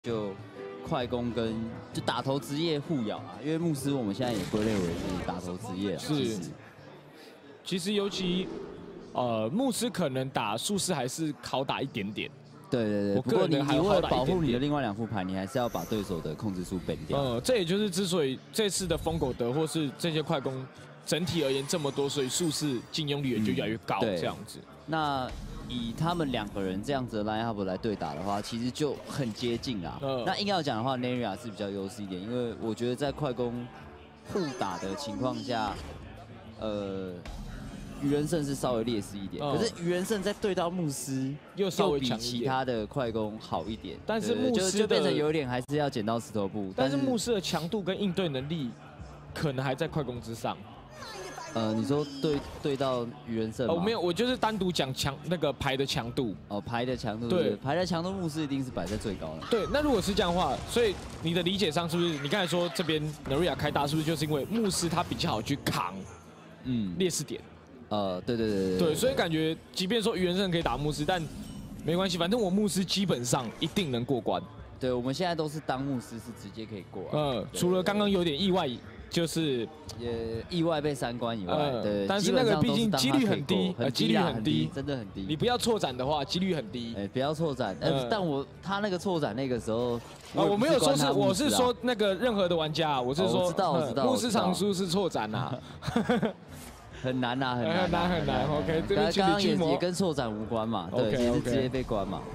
就快攻跟就打头职业互咬啊，因为牧师我们现在也归类为是打头职业啊。 是，其实尤其牧师可能打术士还是好打一点点。 对对对， 我个人还你为了好打一点点保护你的另外2副牌，你还是要把对手的控制数 ban 掉。 这也就是之所以这次的疯狗德或是这些快攻整体而言这么多，所以术士禁用率也就越来越高这样子。 那以他们2个人这样子的 line up 来对打的话，其实就很接近啦。那硬要讲的话 ，Neria 是比较优势一点，因为我觉得在快攻互打的情况下，愚人圣是稍微劣势一点，可是愚人圣在对到牧师又稍微比强一点其他的快攻好一点， 但是牧师就变成有点还是要剪刀石头布。 但是牧师的强度跟应对能力可能还在快攻之上。 你说对到愚人圣吗？ 没有，我就是单独讲那个牌的强度。 牌的强度， 对， 牌的强度牧师一定是摆在最高的。 对，那如果是这样的话，所以你的理解上是不是你刚才说这边 Neria 开大，是不是就是因为牧师他比较好去扛，劣势点？对，所以感觉即便说愚人圣可以打牧师，但没关系，反正我牧师基本上一定能过关。 对，我们现在都是当牧师是直接可以过。 除了刚刚有点意外，就是意外被3关以外，对。 但是那个毕竟几率很低，几率很低， 真的很低。 你不要错斩的话，几率很低。 不要错斩。但他那个错斩那个时候， 我没有说是，我是说那个任何的玩家，我是说， 我知道， 牧师常输是错斩啊。 很难呐， 很难。OK， 刚刚也跟错斩无关嘛，对，也是直接被关嘛。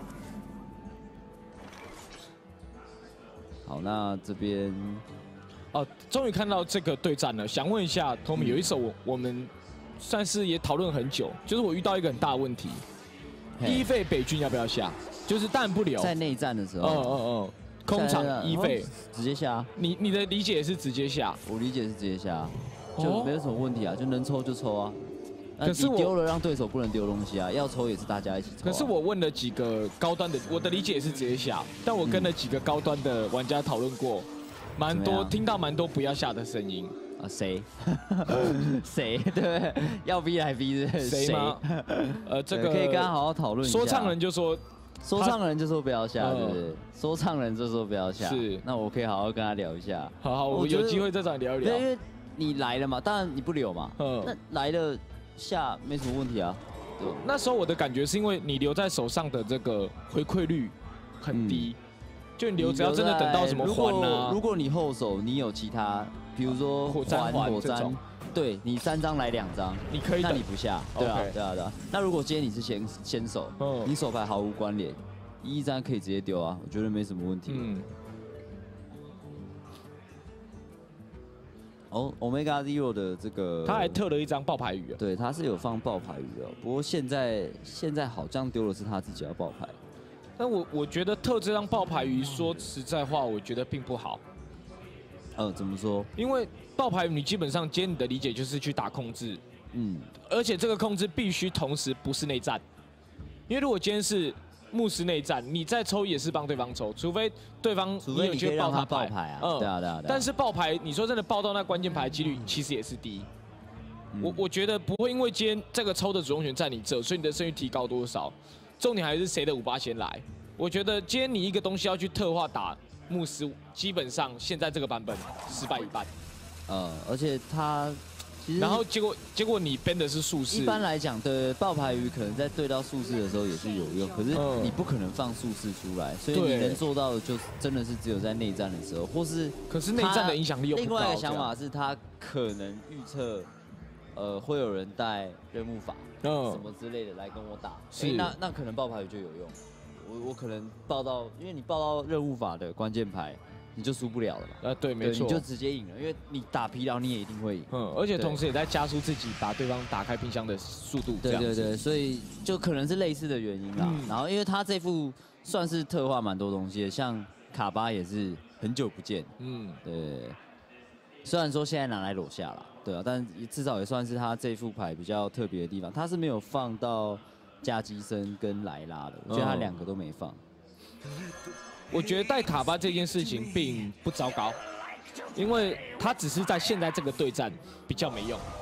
好，那这边终于看到这个对战了。想问一下 Tommy， 有一手我们算是也讨论很久，就是我遇到一个很大的问题，一费北军要不要下？就是弹不留， 在内战的时候， 空场一费直接下。 你的理解是直接下？ 我理解是直接下。就没有什么问题啊，就能抽就抽啊。 可是你丢了让对手不能丢东西啊，要抽也是大家一起抽。 可是我问了几个高端的，我的理解也是直接下，但我跟了几个高端的玩家讨论过，听到蛮多不要下的声音啊。谁？谁？对，要逼来逼的谁吗？这个可以跟他好好讨论一下。 说唱人就说不要下，对不对？说唱人就说不要下。 是， 那我可以好好跟他聊一下。 好，我有机会再找你聊一聊。 因为你来了嘛，当然你不留嘛。那来了下没什么问题啊。对。 那时候我的感觉是因为你留在手上的这个回馈率很低，就你留只要真的等到什么环啊， 如果你后手你有其他，比如说火瞻， 对你3张来2张， 你可以， 那你不下。对啊。那如果今天你是先手，你手牌毫无关联，1张可以直接丢啊，我觉得没什么问题。Omega Zero 的这个， 他还特了一张爆牌鱼啊。 对，他是有放爆牌鱼的，不过现在好像丢的是他自己要爆牌。 但我觉得特这张爆牌鱼，说实在话，我觉得并不好。 怎么说？ 因为爆牌鱼你基本上今天你的理解就是去打控制，而且这个控制必须同时不是内战，因为如果今天是牧师内战，你再抽也是帮对方抽，除非对方你有去爆他爆牌啊。对啊。 但是爆牌，你说真的爆到那关键牌的几率其实也是低。我觉得不会因为今天这个抽的主动权在你这，所以你的胜率提高多少。重点还是谁的5-8先来。我觉得今天你一个东西要去特化打牧师，基本上现在这个版本失败一半。 而且他。 然后结果你编的是术士。 一般来讲，对爆牌鱼可能在对到术士的时候也是有用，可是你不可能放术士出来，所以你能做到的就真的是只有在内战的时候，或是可是内战的影响力又不高。 另外一个想法是他可能预测，会有人带任务法，什么之类的来跟我打，那可能爆牌鱼就有用。我可能爆到，因为你爆到任务法的关键牌。你就输不了了嘛？ 对，没错， 你就直接赢了，因为你打疲劳你也一定会赢。 而且同时也在加速自己把对方打开冰箱的速度。 对，所以就可能是类似的原因啦。然后因为他这副算是特化蛮多东西的，像卡巴也是很久不见。对。虽然说现在拿来裸下了，对啊，但至少也算是他这副牌比较特别的地方，他是没有放到加基森跟莱拉的，我觉得他2个都没放。 我觉得带卡巴这件事情并不糟糕，因为他只是在现在这个对战比较没用。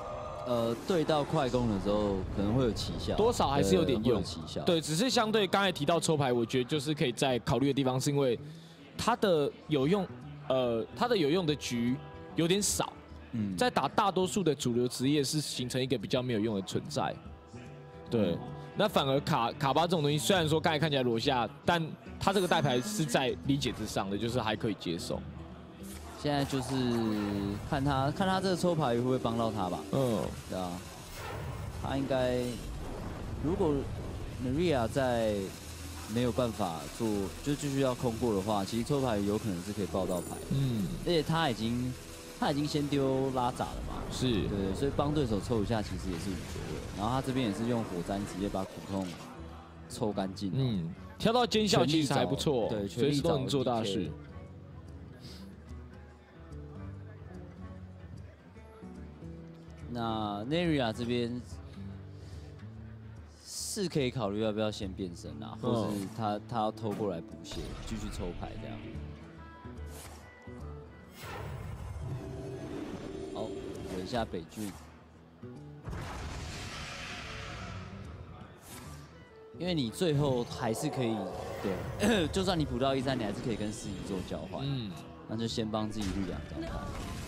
对到快攻的时候可能会有奇效， 多少还是有点用。 奇效， 对，只是相对刚才提到抽牌，我觉得就是可以再考虑的地方，是因为它的有用，它的有用的局有点少。在打大多数的主流职业是形成一个比较没有用的存在。对，那反而卡巴这种东西，虽然说刚才看起来裸下，但他这个带牌是在理解之上的，就是还可以接受。 现在就是看他这个抽牌会不会帮到他吧。对啊，他应该如果 Naria 在没有办法做，就继续要空过的话，其实抽牌有可能是可以爆到牌。而且他已经先丢拉闸了嘛。 是。 对，所以帮对手抽一下其实也是无所谓。然后他这边也是用火山直接把苦痛抽干净。 挑到奸笑其实还不错， 对， 随时都能做大事。 那 Naria 这边是可以考虑要不要先变身啊，或是他要偷过来补血，继续抽牌这样。好，等一下北郡，因为你最后还是可以，对，就算你补到13，你还是可以跟4-1做交换。那就先帮自己绿2张牌。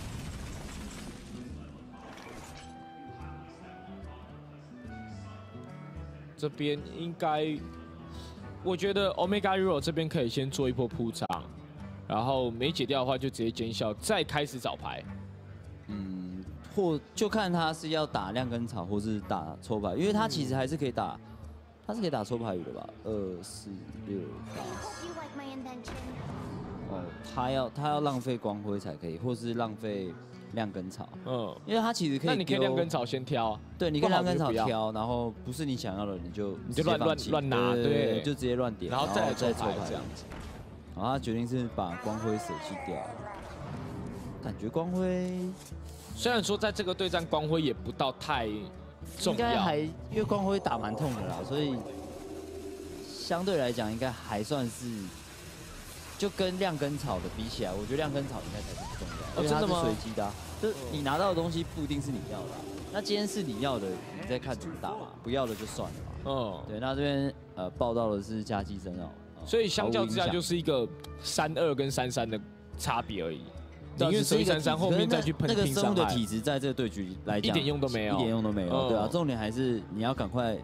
这边应该，我觉得 Omega Hero 这边可以先做一波铺场，然后没解掉的话就直接奸笑，再开始找牌。 或就看他是要打亮根草，或是打抽牌，因为他其实还是可以打，他是可以打抽牌鱼的吧？2、4、6、8。他要浪费光辉才可以，或是浪费亮根草。因为他其实可以。 那你可以亮根草先挑。 对，你可以亮根草挑，然后不是你想要的你就乱拿，对， 就直接乱点， 然后再抽牌这样子。 然后他决定是把光辉舍弃掉，感觉光辉。 虽然说在这个对战光辉也不到太重要， 应该因为光辉打蛮痛的啦，所以相对来讲应该还算是，就跟亮根草的比起来，我觉得亮根草应该才是不重要，因为它是随机的啊，就是你拿到的东西不一定是你要的啊，那今天是你要的，你再看怎么打嘛，不要的就算了嘛。对，那这边报道的是加基真哦， 所以相较之下就是一个3-2跟3-3的差别而已。宁愿守3-3，后面再去喷拼伤害。 那个生物的体质在这个对局来讲一点用都没有， 一点用都没有。对啊，重点还是你要赶快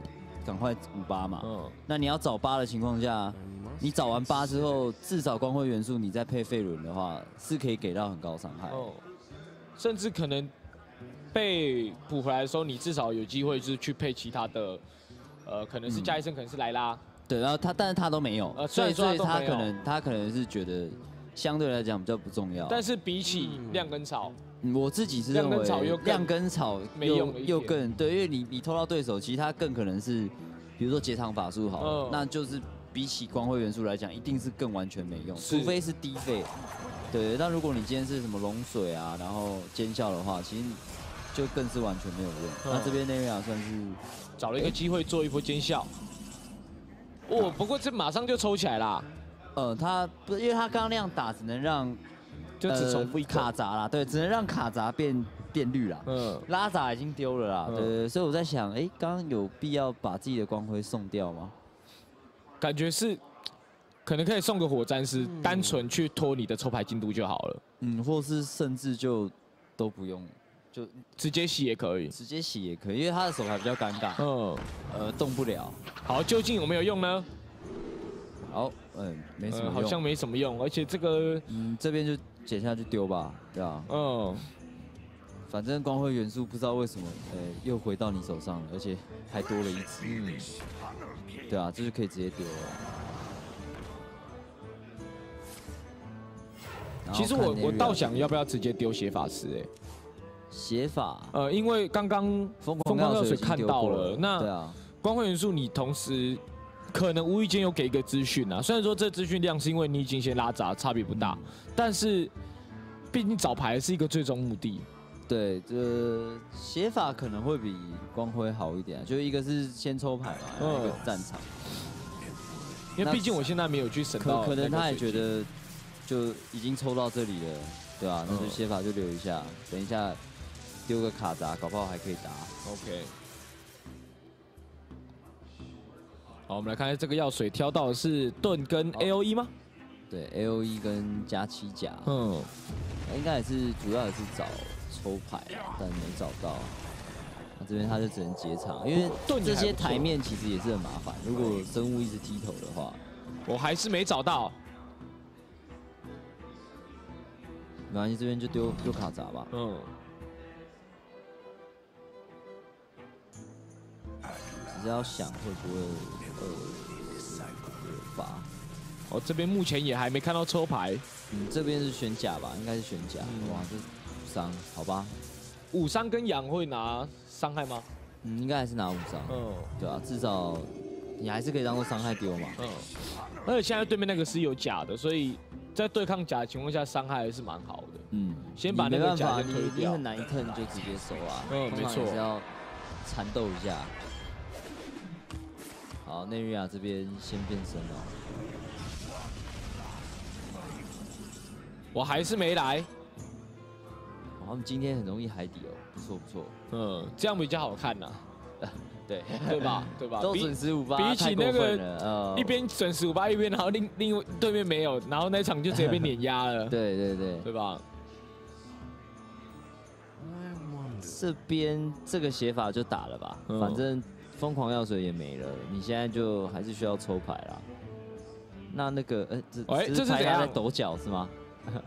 58嘛。那你要找8的情况下，你找完8之后，至少光辉元素你再配费轮的话，是可以给到很高伤害。 甚至可能被补回来的时候，你至少有机会就是去配其他的，可能是加医生，可能是莱拉。 对，然后但是他都没有，所以他可能是觉得。相对来讲比较不重要， 但是比起亮根草， 我自己是认为亮根草没用又更对，因为你偷到对手，其实他更可能是，比如说截长法术好了，那就是比起光辉元素来讲，一定是更完全没用，除非是低费。对，但如果你今天是什么龙水啊，然后奸笑的话，其实就更是完全没有用。那这边Naria算是找了一个机会做一波奸笑。不过这马上就抽起来啦。 他不，因为他刚刚那样打，只能让就只重复一卡闸啦，对，只能让卡闸变绿啦。拉闸已经丢了啦，对，所以我在想，刚刚有必要把自己的光辉送掉吗？ 感觉是，可能可以送个火战师，单纯去拖你的抽牌进度就好了。 或是甚至就都不用，就直接洗也可以， 因为他的手牌比较尴尬，动不了。 好，究竟有没有用呢？ 好，没什么用， 好像没什么用，而且这个， 这边就捡下去丢吧，对啊，反正光辉元素不知道为什么，又回到你手上了，而且还多了1只，对啊，这就可以直接丢了。 其实我倒想要不要直接丢血法师血法， 因为刚刚疯狂药水看到了，那对啊， 光辉元素你同时。可能无意间有给一个资讯啊，虽然说这资讯量是因为你已经先拉闸，差别不大，但是毕竟找牌是一个最终目的。 对，这写法可能会比光辉好一点，就一个是先抽牌嘛，一个战场。 因为毕竟我现在没有去省到， 可能他也觉得就已经抽到这里了，对吧？那就写法就留一下，等一下丢个卡闸，搞不好还可以打。 OK。好，我们来看看这个药水挑到的是盾跟 AOE 吗？ 对 ，AOE 跟加7甲。应该也是主要也是找抽牌啦，但没找到。那这边他就只能结场，因为这些台面其实也是很麻烦。如果生物一直踢头的话， 我还是没找到。 没关系，这边就丢卡闸吧。只是要想会不会2、8。 哦，这边目前也还没看到抽牌。 这边是选甲吧？应该是选甲。哇，这伤，好吧。 5伤跟羊会拿伤害吗？ 应该还是拿5伤。对啊，至少你还是可以当做伤害丢嘛。 而且现在对面那个是有甲的，所以在对抗甲的情况下，伤害还是蛮好的。先把那个甲先推掉。 你很难一 turn 就直接收啊。 没错。 是要缠斗一下。好，内瑞亚这边先变身了。 我还是没来。 他们今天很容易海底哦，不错不错。 这样比较好看呐。 对吧？ 都准时5-8， 比起那个一边准时5-8，一边然后另对面没有，然后那场就直接被碾压了。对吧？ 这边这个写法就打了吧，反正疯狂药水也没了，你现在就还是需要抽牌啦。那个这是牌在抖脚是吗？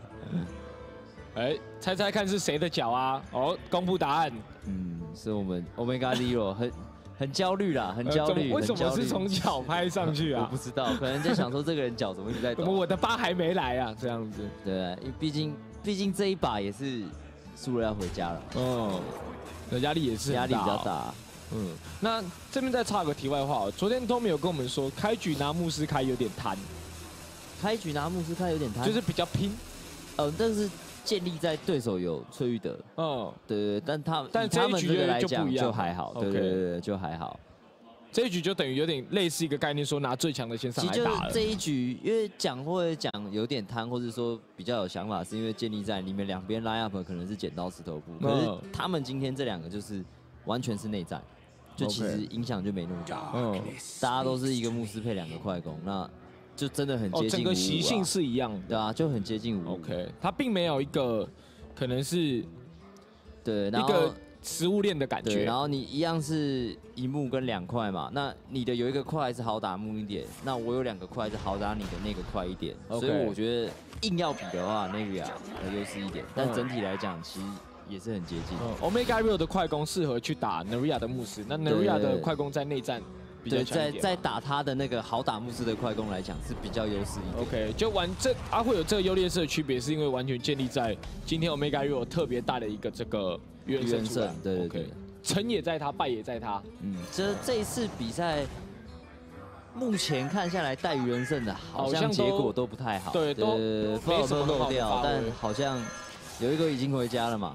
猜猜看是谁的脚啊？公布答案。 是我们 Omega Zero 很焦虑啦，很焦虑。 为什么是从脚拍上去啊？ 我不知道，可能在想说这个人脚怎么一直在抖。 怎么我的疤还没来啊？这样子。 对，毕竟这一把也是输了要回家了。 压力也是压力比较大。 那这边再插个题外话，昨天Tommy有跟我们说，开局拿牧师开有点贪。 开局拿牧师开有点贪， 就是比较拼。 但是建立在对手有翠玉德。对，但他们这个来讲就还好。对，就还好。 这一局就等于有点类似一个概念，说拿最强的先上来打了。 这一局，因为讲有点贪，或者说比较有想法，是因为建立在你们两边 line up 可能是剪刀石头布，可是他们今天这2个就是完全是内战，就其实影响就没那么大。大家都是一个牧师配2个快攻，那就真的很接近5-5。 整个习性是一样的。 对啊，就很接近5-5。 OK， 他并没有一个可能是对一个食物链的感觉。 然后你一样是1木跟2块嘛，那你的有一个块是好打木一点，那我有2个块是好打你的那个快一点，所以我觉得硬要比的话 ，Nevia 的优势一点，但整体来讲其实也是很接近。 Omega Rio 的快攻适合去打 Nevia 的牧师，那 Nevia 的快攻在内战比较强一点。 在打他的那个好打牧师的快攻来讲是比较优势一点。 OK， 就会有这个优劣势的区别，是因为完全建立在今天 Omega Rio 特别大的一个这个预言胜。对。成也在他，败也在他。 这一次比赛，目前看下来带鱼人胜的，好像结果都不太好。 对，都没什么漏掉，但好像有一个已经回家了嘛。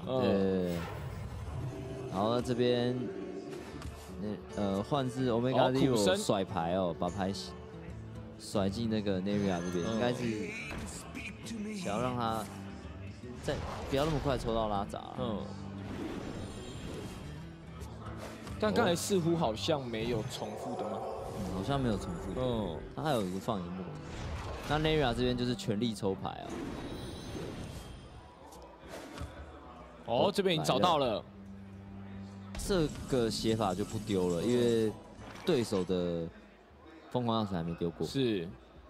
然后这边，换是 Omega Zero 甩牌把牌甩进那个 Nevia 这边，应该是想要让他不要那么快抽到拉闸。 但刚才似乎好像没有重复的吗？ 好像没有重复的。他还有一个放荧幕。那 Nevia 这边就是全力抽牌这边已经找到了。 这个写法就不丢了，因为对手的疯狂钥匙还没丢过。 是。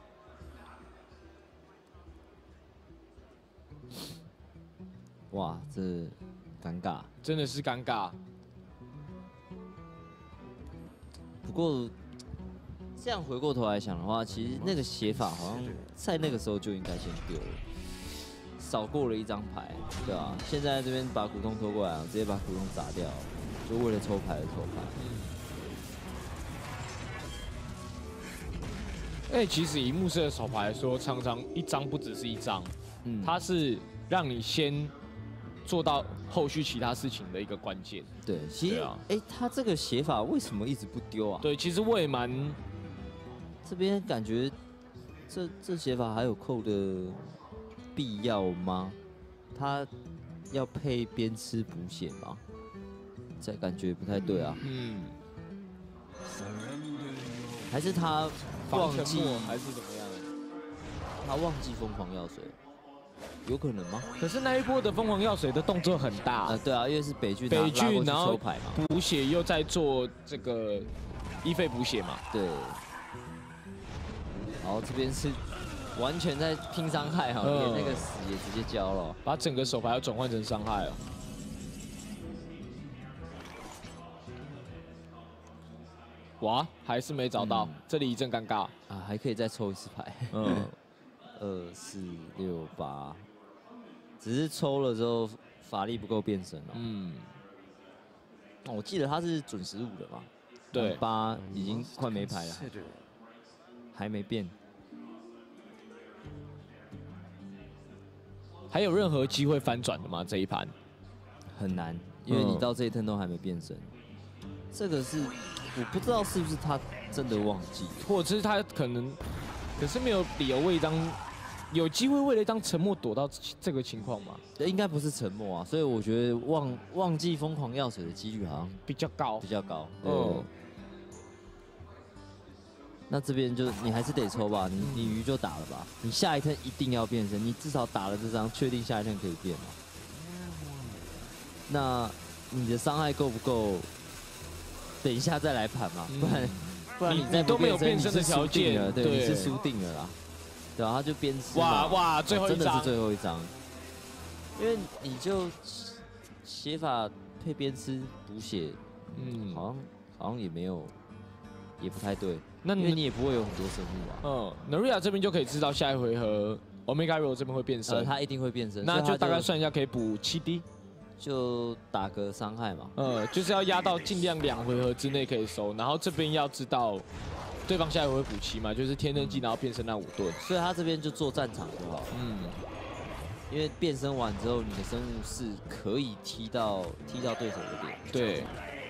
哇，这尴尬。 真的是尴尬。 不过，这样回过头来想的话，其实那个写法好像在那个时候就应该先丢了，少过了1张牌，对啊。现在这边把古洞拖过来，直接把古洞砸掉，就为了抽牌而抽牌。其实以牧师的手牌来说，常常1张不只是1张，它是让你先做到后续其他事情的一个关键。 对，其实他这个写法为什么一直不丢啊？ 对，其实我也蛮这边感觉这写法还有扣的必要吗？他要配边吃补血吗？ 在感觉不太对啊。还是他忘记还是怎么样？ 他忘记疯狂药水，有可能吗？ 可是那一波的疯狂药水的动作很大。 对啊，因为是北剧， 然后抽牌嘛， 补血又在做这个医费补血嘛。 对。然后这边是完全在拼伤害哈，连那个死也直接交了， 把整个手牌要转换成伤害了。哇，还是没找到，这里一阵尴尬啊，还可以再抽一次牌。2、4、6、8，只是抽了之后法力不够变身了。我记得他是准15的嘛。对，8已经快没牌了，还没变。 还有任何机会翻转的吗？这一盘很难，因为你到这一 turn 都还没变身。这个是我不知道是不是他真的忘记， 或者是他可是没有理由为一张有机会为了一张沉默躲到这个情况吗？ 应该不是沉默啊，所以我觉得忘记疯狂药水的几率好像比较高， 那这边就你还是得抽吧，你鱼就打了吧，你下一 turn 一定要变身，你至少打了这张，确定下一 turn 可以变嘛。那你的伤害够不够？等一下再来盘嘛，不然你再都没有变身的条件了， 对，你是输定了啦。对啊，他就鞭尸。 哇，最后一张真的是最后一张，因为你就写法配鞭尸补血，好像也没有，也不太对。那因为你也不会有很多生物啊。 Naria 这边就可以知道下一回合 Omega Ro 这边会变身， 他一定会变身， 那就大概算一下可以补7滴。 就打个伤害嘛， 就是要压到尽量2回合之内可以收，然后这边要知道对方下一回合补7嘛，就是天刃技，然后变身那5盾， 所以他这边就做战场就好了。因为变身完之后，你的生物是可以踢到对手的点。 对。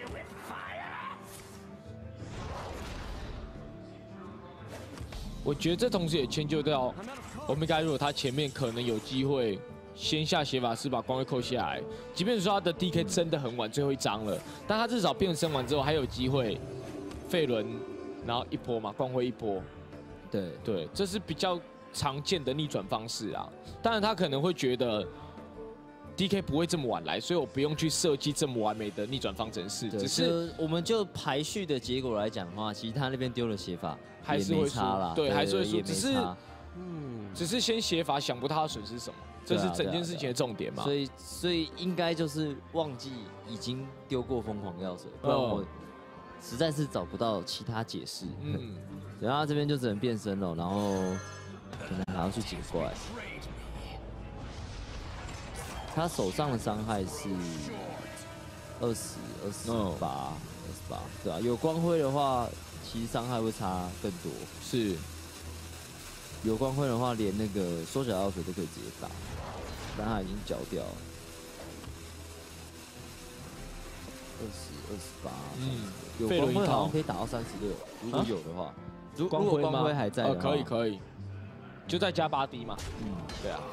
我觉得这同时也迁就到 Omega Ro 他前面可能有机会。先下血法师把光辉扣下来，即便说他的 DK 真的很晚，最后一张了，但他至少变身完之后还有机会费轮，然后一波嘛，光辉一波。对，这是比较常见的逆转方式啊。当然他可能会觉得 DK 不会这么晚来，所以我不用去设计这么完美的逆转方程式。只是我们就排序的结果来讲的话，其实他那边丢了血法还是会差啦，对，还是会输，只是先血法想不到他损失什么。这是整件事情的重点嘛？ 所以应该就是忘记已经丢过疯狂药水，不然我实在是找不到其他解释。然后他这边就只能变身了，然后可能还要去警怪。他手上的伤害是20、28、对啊，有光辉的话，其实伤害会差更多。 是。 有光辉的话，连那个缩小药水都可以直接打，但他已经缴掉了。20、28，有光辉好像可以打到36，如果有的话，如果光辉还在的话， 可以，就再加8滴嘛。对啊。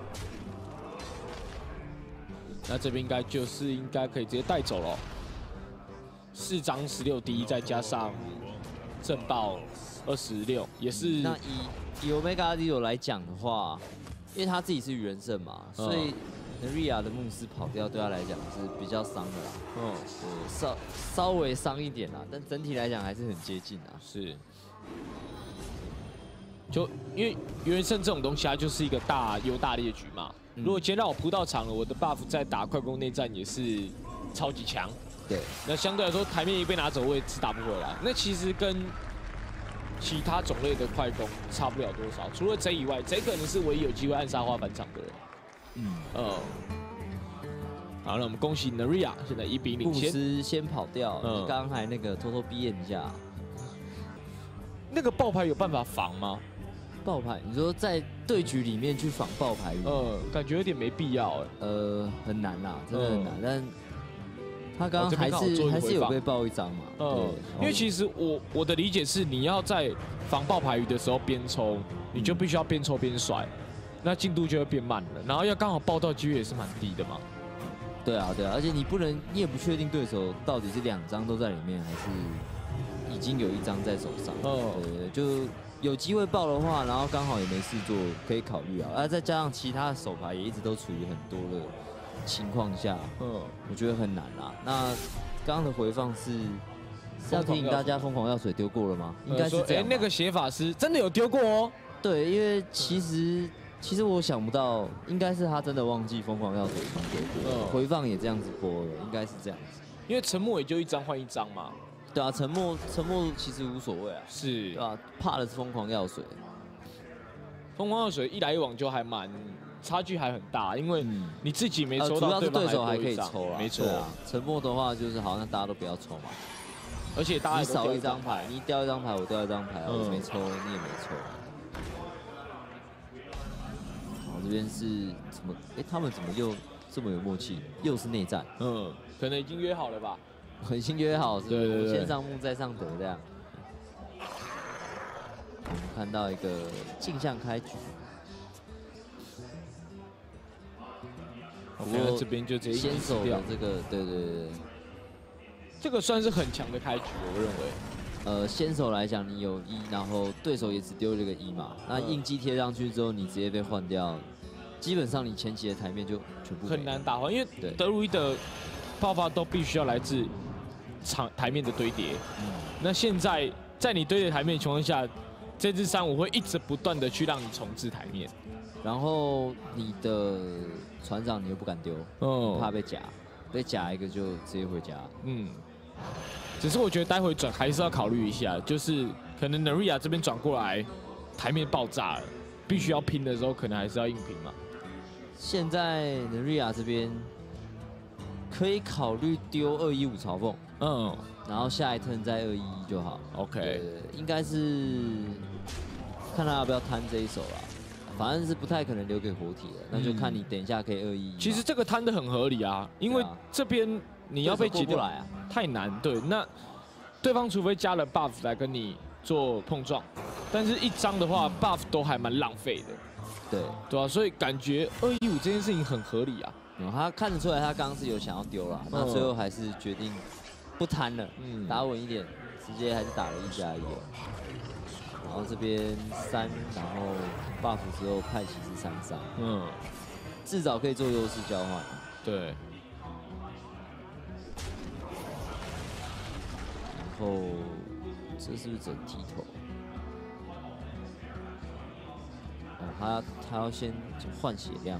那这边应该可以直接带走了，4张16滴，再加上震爆26，也是。 那以 Omega Ro 来讲的话，因为他自己是鱼人圣嘛，所以 Naria 的牧师跑掉对他来讲是比较伤的啦。稍微伤一点啦，但整体来讲还是很接近啊。 是。就因为鱼人圣这种东西，它就是一个大优大劣局嘛。如果今天让我扑到场了，我的 buff 在打快攻内战也是超级强。 对。 那相对来说，台面一被拿走，我也是打不回来。那其实跟其他种类的快攻差不了多少，除了 J 以外，J 可能是唯一有机会暗杀花返场的人。好，那我们恭喜 Naria 现在1比0领先。 牧师先跑掉，你刚刚还那个偷偷逼验一下。 那个爆牌有办法防吗？ 爆牌，你说在对局里面去防爆牌？ 感觉有点没必要很难啦，真的很难，但。他刚刚还是有被爆一张嘛？ 因为其实我的理解是，你要在防爆牌鱼的时候边抽，你就必须要边抽边甩，那进度就会变慢了，然后要刚好爆到几率也是蛮低的嘛。 对啊，而且你也不确定对手到底是2张都在里面，还是已经有1张在手上。对，就有机会爆的话，然后刚好也没事做，可以考虑啊。再加上其他的手牌也一直都处于很多的情况下，我觉得很难啦。那刚刚的回放是要提醒大家，疯狂药水丢过了吗？应该是这样。 那个写法师真的有丢过哦。 对，因为其实我想不到，应该是他真的忘记疯狂药水已经丢过了，回放也这样子播了，应该是这样子。 因为沉默也就1张换1张嘛。 对啊，沉默其实无所谓啊。 是。 对啊，怕的是疯狂药水。 疯狂药水一来一往就还差距还很大，因为你自己没抽到， 主要是对手还可以抽啦。 没错啊。 沉默的话就是好像大家都不要抽嘛。 而且大家你少1张牌，你掉1张牌，我掉1张牌，我没抽，你也没抽。这边是怎么？他们怎么又这么有默契？又是内战。 可能已经约好了吧？ 已经约好，是对， 先上木再上德这样。我们看到一个镜像开局。 不过这边就直接先手的这个，对， 这个算是很强的开局，我认为。 先手来讲，你有1，然后对手也只丢了一个1嘛，那印记贴上去之后，你直接被换掉，基本上你前期的台面就全部很难打换，因为德鲁伊的爆发都必须要来自台面的堆叠。那现在在你堆叠台面的情况下，这只3-5会一直不断的去让你重置台面， 然后你的船长你又不敢丢，怕被夹一个就直接回家。 只是我觉得待会转还是要考虑一下，就是可能 Naria 这边转过来，台面爆炸了，必须要拼的时候，可能还是要硬拼嘛。 现在 Naria 这边可以考虑丢215嘲讽，然后下一 turn再211就好。 OK， 应该是看他要不要摊这一手啦，反正是不太可能留给活体的，那就看你等一下可以211。 其实这个摊的很合理啊，因为这边你要被解掉来啊， 太难。对，那对方除非加了 buff 来跟你做碰撞，但是1张的话 buff 都还蛮浪费的。对啊，所以感觉215这件事情很合理啊。 他看得出来，他刚刚是有想要丢啦，那最后还是决定不摊了，打稳一点，直接还是打了1+1。然后这边3，然后 buff 之后派骑士3-3，至少可以做优势交换。 对。 然后这是不是整剃头？他要先换血量。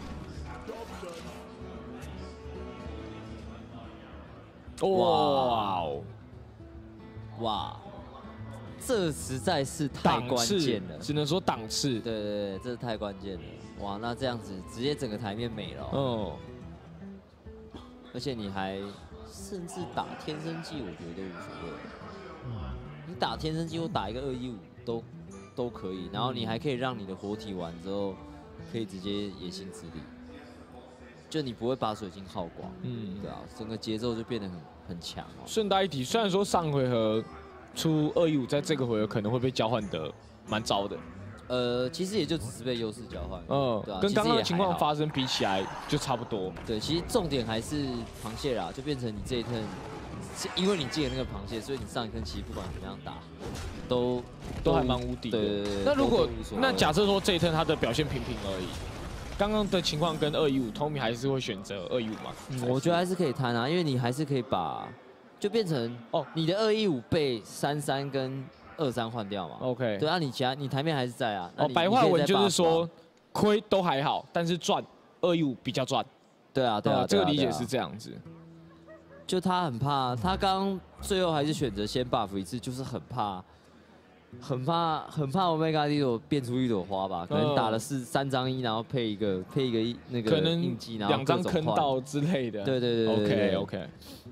哇！这实在是太关键了， 只能说档次。 对，这是太关键了。哇，那这样子直接整个台面没了。而且你还甚至打天生技，我觉得都无所谓。你打天生技或打一个215都可以，然后你还可以让你的活体完之后，可以直接野性之力，就你不会把水晶耗光。对啊，整个节奏就变得很强哦。 顺带一提，虽然说上回合出215，在这个回合可能会被交换的蛮糟的。 其实也就只是被优势交换。对啊， 跟刚刚的情况发生比起来就差不多。 对，其实重点还是螃蟹啦，就变成你这一turn，因为你借了那个螃蟹，所以你上一turn其实不管怎么样打，都还蛮无敌的。 对。 那如果假设说这一turn他的表现平平而已，刚刚的情况跟215，Tommy 还是会选择215吗？ 我觉得还是可以摊啊，因为你还是可以把就变成你的215被3-3跟2-3换掉嘛。 OK。 对啊，你台面还是在啊。 白话文就是说亏都还好，但是赚215比较赚。对啊，这个理解是这样子。 就他很怕，他刚最后还是选择先 buff 一次，就是很怕 Omega Dito 变出一朵花吧，可能打了3张1，然后配一个那个印记，然后 2张坑道之类的。 对。 OK。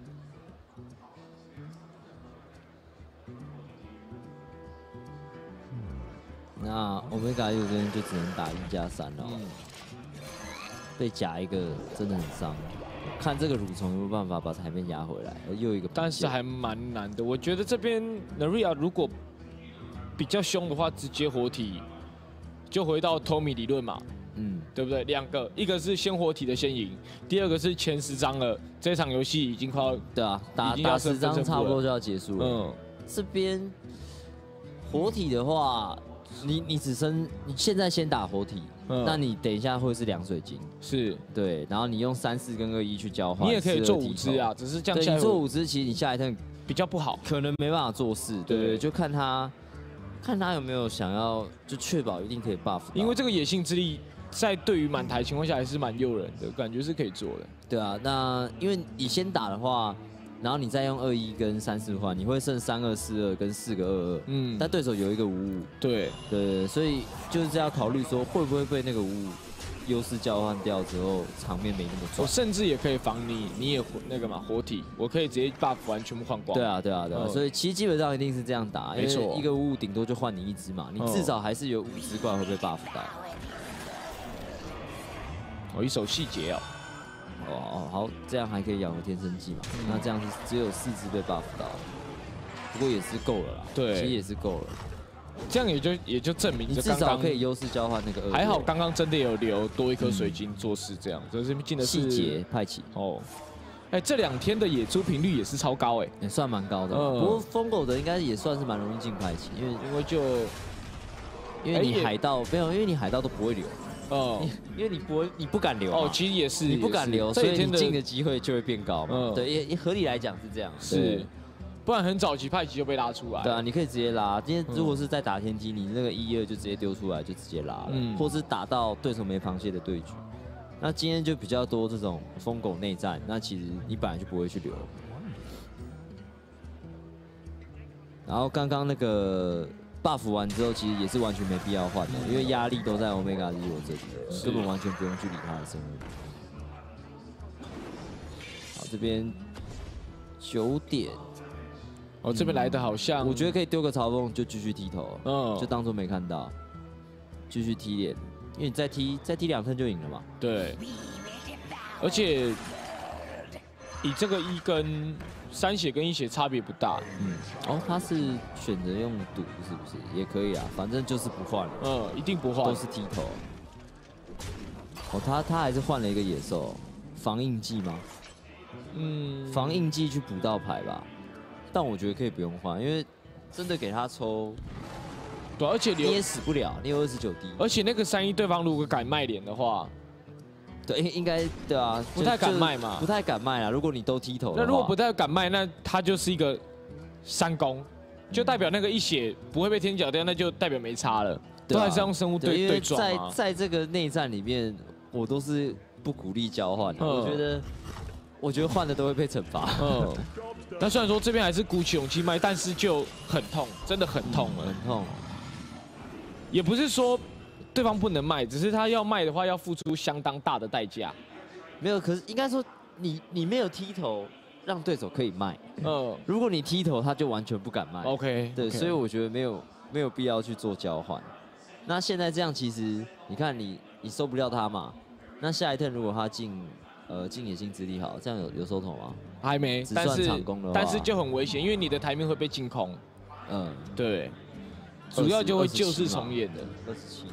那 Omega Dito 这边就只能打1+3了。被夹一个真的很伤。看这个蠕虫有没有办法把台面压回来，又一个， 但是还蛮难的。我觉得这边 Naria 如果比较凶的话，直接活体就回到 Tommy 理论嘛， 对不对？2个，一个是鲜活体的先赢，第二个是前10张了，这场游戏已经快要对啊，打10张差不多就要结束了。这边活体的话，你现在先打活体，那你等一下会是2水晶， 是对，然后你用3、4跟2、1去交换， 你也可以做5只啊，只是这样下来做5只，其实你下一趟比较不好， 可能没办法做事，对，就看他有没有想要就确保一定可以 buff， 因为这个野性之力在对于满台情况下还是蛮诱人的，感觉是可以做的。 对啊，那因为你先打的话，然后你再用2、1跟3、4换，你会剩3、2、4、2跟4个2、2，但对手有一个5、5，对，所以就是这样考虑说会不会被那个5、5优势交换掉之后，场面没那么赚。 我甚至也可以防你也那个嘛活体，我可以直接 buff 完全部换光。 对啊，所以其实基本上一定是这样打， 没错， 一个5、5顶多就换你1只嘛，你至少还是有5只怪会被 buff 到。 一手细节好，这样还可以养回天生技嘛？那这样是只有4只被 buff 到，不过也是够了啦。对，其实也是够了。 这样也就证明你至少可以优势交换那个2。 还好刚刚真的有留多一颗水晶做事，这样。这边进的是细节派起这2天的野猪频率也是超高也算蛮高的。不过疯狗的应该也算是蛮容易进派起，因为你海盗没有，因为你海盗都不会留。因为你不敢留其实也是你不敢留，所以你进的机会就会变高嘛。对，也合理来讲是这样。 是，不然很早期派奇就被拉出来。 对啊，你可以直接拉。今天如果是在打天梯，你那个1、2就直接丢出来就直接拉了，或是打到对手没螃蟹的对局。那今天就比较多这种疯狗内战，那其实你本来就不会去留。然后刚刚那个。buff 完之后，其实也是完全没必要换的，因为压力都在 Omega Zero 这里，根本完全不用去理他的生物。好，这边9点， 这边来的好像， 我觉得可以丢个嘲讽就继续踢头，就当做没看到，继续踢脸，因为你再踢2turn就赢了嘛。对， 而且以这个1跟3血跟1血差别不大， 他是选择用赌是不是？也可以啊，反正就是不换了， 一定不换， 都是踢头。他还是换了一个野兽，防印记吗？防印记去补到牌吧，但我觉得可以不用换，因为真的给他抽， 对，而且你也死不了，你有29滴， 而且那个3-1对方如果敢卖脸的话。 对，应该对啊， 不太敢卖嘛， 不太敢卖啊。如果你都踢头， 那如果不太敢卖，那他就是一个3攻，就代表那个1血不会被天角掉，那就代表没差了，都还是用生物对撞嘛。在这个内战里面，我都是不鼓励交换的。我觉得换的都会被惩罚。 那虽然说这边还是鼓起勇气卖，但是就很痛，真的很痛了， 很痛。 也不是说。对方不能卖，只是他要卖的话，要付出相当大的代价。 没有，可是应该说你没有踢头，让对手可以卖。如果你踢头，他就完全不敢卖。 OK， 对，所以我觉得没有必要去做交换。那现在这样，其实你看你收不掉他嘛，那下一turn如果他进野性之力好，这样有收头吗？ 还没， 只算场攻的话， 但是就很危险，因为你的台面会被净空。对，主要就会旧事重演的。 27。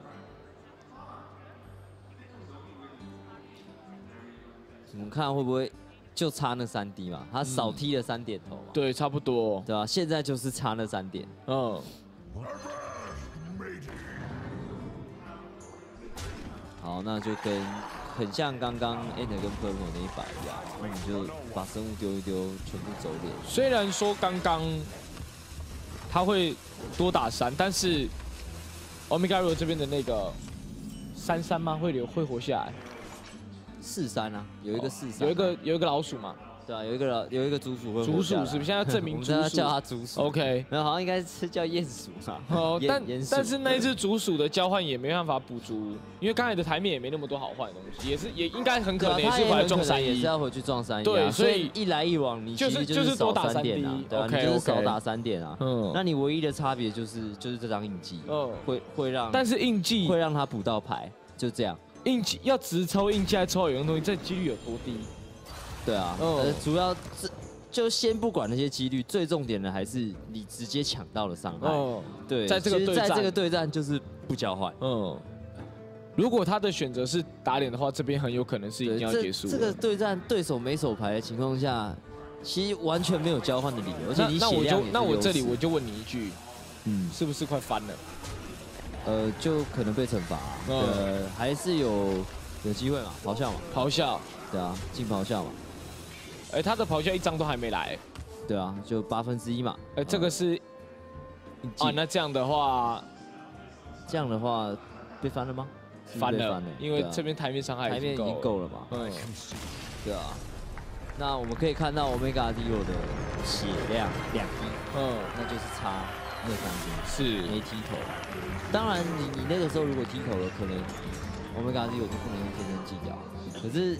我们看会不会就差那3滴嘛？他少踢了3点头嘛？ 对，差不多， 对吧？现在就是差那3点。好，那就很像刚刚 Ant 跟 Purple 那一把一样，那你就把生物丢一丢，全部走脸。 虽然说刚刚他会多打3，但是 Omega Zero 这边的那个3-3吗？会活下来。 4-3啊，有一个4-3， 有一个老鼠嘛， 对啊，有一个竹鼠会。 竹鼠是不是？现在证明竹鼠， 我们叫它竹鼠。 OK， 没有，好像应该是叫鼹鼠啊。 但是那一只竹鼠的交换也没办法补足，因为刚才的台面也没那么多好换的东西，也应该很可能也是回来撞3-1， 也是要回去撞3-1。 对， 所以一来一往，你就是多打3点啊，对啊，你就是少打3点啊。那你唯一的差别就是这张印记，会让， 但是印记会让他补到牌，就这样。 印记要直抽印记还抽有用的东西，这几率有多低？ 对啊，主要就先不管那些几率，最重点的还是你直接抢到了伤害。对，在这个对战就是不交换。 如果他的选择是打脸的话，这边很有可能是已经要结束了。 这个对战对手没手牌的情况下，其实完全没有交换的理由，而且你血量那我这里我就问你一句，是不是快翻了？ 就可能被惩罚、还是有机会嘛，咆哮嘛， 咆哮， 对啊，进咆哮嘛， 他的咆哮一张都还没来， 对啊，就1/8嘛， 这个是，那这样的话被翻了吗？ 翻了，因为这边台面伤害台面已经够了嘛，对啊，那我们可以看到 Omega Dio 的血量2滴，那就是差那3滴， 是没踢头。当然你那个时候如果踢头了，可能 Omega Dio 就不能用天生技疗，可是。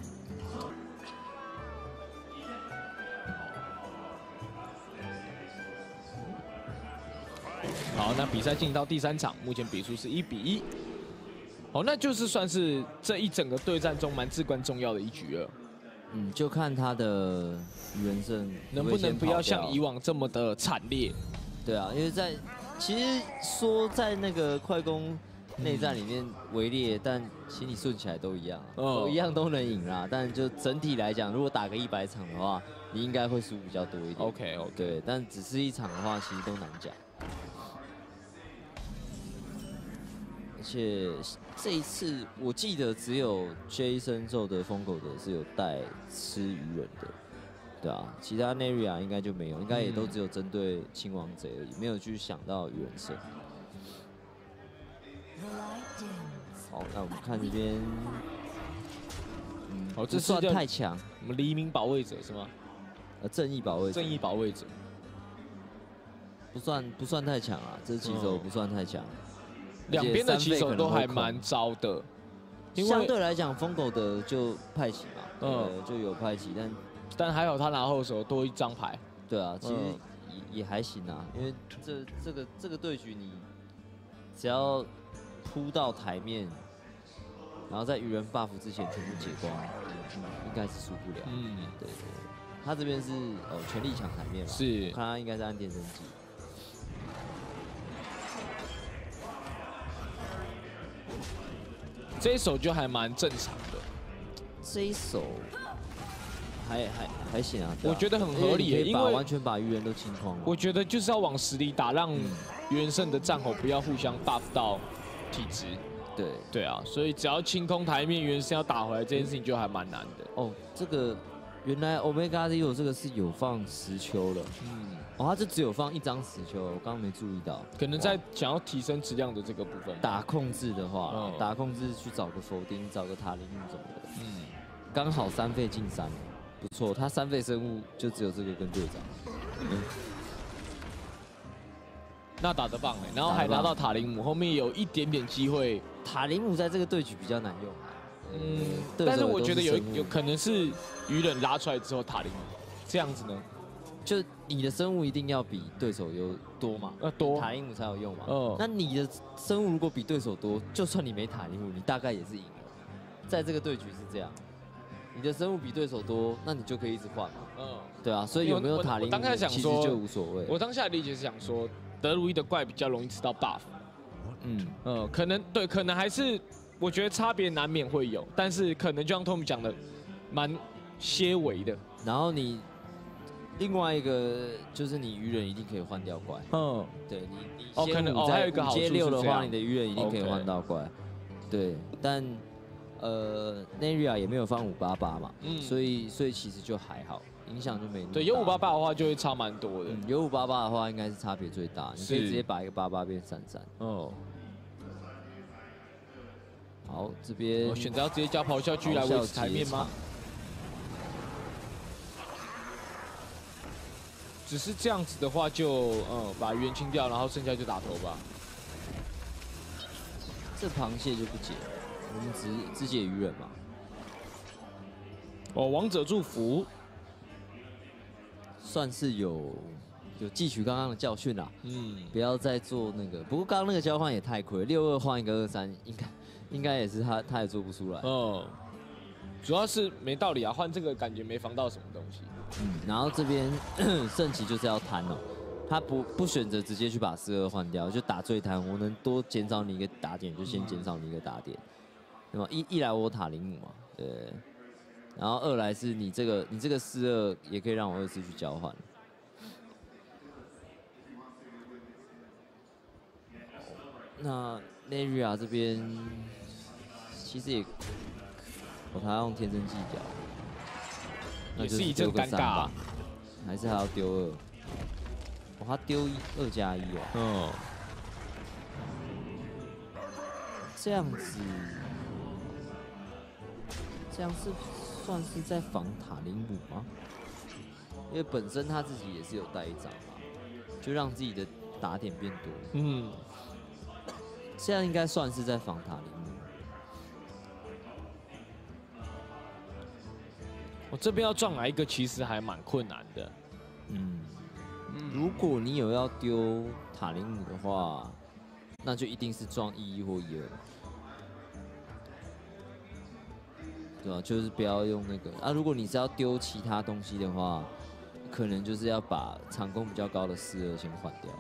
好，那比赛进行到第3场，目前比数是1-1。好，那就是算是这一整个对战中蛮至关重要的一局了。 就看他的余人胜能不能不要像以往这么的惨烈。 对啊，因为其实说在那个快攻内战里面围猎，但其实你顺起来都一样，都能赢啦。但就整体来讲，如果打个100场的话，你应该会输比较多一点。 OK， 对，但只是1场的话，其实都难讲。而且这一次我记得只有 Jason 咒的疯狗的是有带吃鱼人的，对啊，其他 Neria 应该就没有，应该也都只有针对亲王贼而已，没有去想到鱼人胜。好，那我们看这边，这算太强。 我们黎明保卫者是吗？ 正义保卫者。 正义保卫者。 不算太强啊，这棋手不算太强。 两边的棋手都还蛮糟的， 相对来讲，疯狗的就派棋嘛，就有派棋， 但还好他拿后手多1张牌。 对啊，其实也还行啊，因为这个对局你只要扑到台面，然后在鱼人 buff 之前全部解光，应该是输不了。对，他这边是全力抢台面嘛， 是， 我看他应该是按电生技。 这一手就还蛮正常的， 这一手还行啊， 我觉得很合理， 因为完全把鱼人都清空了。 我觉得就是要往实力打，让鱼人胜的战吼不要互相 buff 到体质。对啊，所以只要清空台面，鱼人胜要打回来这件事情就还蛮难的。 这个原来 Omega Dio 这个是有放石丘了。他就只有放1张石丘，我刚刚没注意到。 可能在想要提升质量的这个部分， 打控制的话，打控制去找个否丁，找个塔林姆什么的，刚好3费进3，不错。他3费生物就只有这个跟队长， 那打得棒然后还拿到塔林姆，后面有一点点机会。 塔林姆在这个对局比较难用但是我觉得有可能是鱼人拉出来之后塔林姆这样子呢。 就你的生物一定要比对手有多嘛？ 多塔林姆才有用嘛。那你的生物如果比对手多，就算你没塔林姆，你大概也是赢了。在这个对局是这样，你的生物比对手多，那你就可以一直换嘛。对啊，所以有没有塔林姆其实就无所谓。 我当下的理解是想说，德鲁伊的怪比较容易吃到 buff。可能还是我觉得差别难免会有，但是可能就像 Tom 讲的，蛮些微的。 然后你。另外一个就是你鱼人一定可以换掉怪，对你可能还有一个好处是 6的话，你的鱼人一定可以换到怪，对，但Neria 也没有放588嘛，所以其实就还好，影响就没那么大。 对，有588的话就会差蛮多的， 有588的话应该是差别最大，你可以直接把一个88变33。好，这边选择要直接叫咆哮狙来维持台面吗？只是这样子的话就，把鱼人清掉，然后剩下就打头吧。 这螃蟹就不解，我们只解鱼人嘛。 王者祝福， 算是有汲取刚刚的教训啦。不要再做那个。不过刚刚那个交换也太亏，62换一个23，应该也是他也做不出来。 主要是没道理啊，换这个感觉没防到什么东西。 然后这边圣骑就是要贪哦， 他不选择直接去把4-2换掉，就打最贪，我能多减少你一个打点，就先减少你一个打点。那么一来我塔林姆嘛，对，然后2来是你这个4-2也可以让我2-4去交换。那 Neria 这边其实也，他要用天生技巧， 也是一阵尴尬啊， 还是还要丢2。他丢2+1哦。 嗯。 这样子，是算是在防塔林姆吗？因为本身他自己也是有带1张嘛，就让自己的打点变多。嗯。这样应该算是在防塔林姆。 我这边要撞哪一个，其实还蛮困难的。 如果你有要丢塔林姆的话，那就一定是撞1-1或1-2，对吧？就是不要用那个啊。如果你是要丢其他东西的话，可能就是要把场攻比较高的4-2先换掉。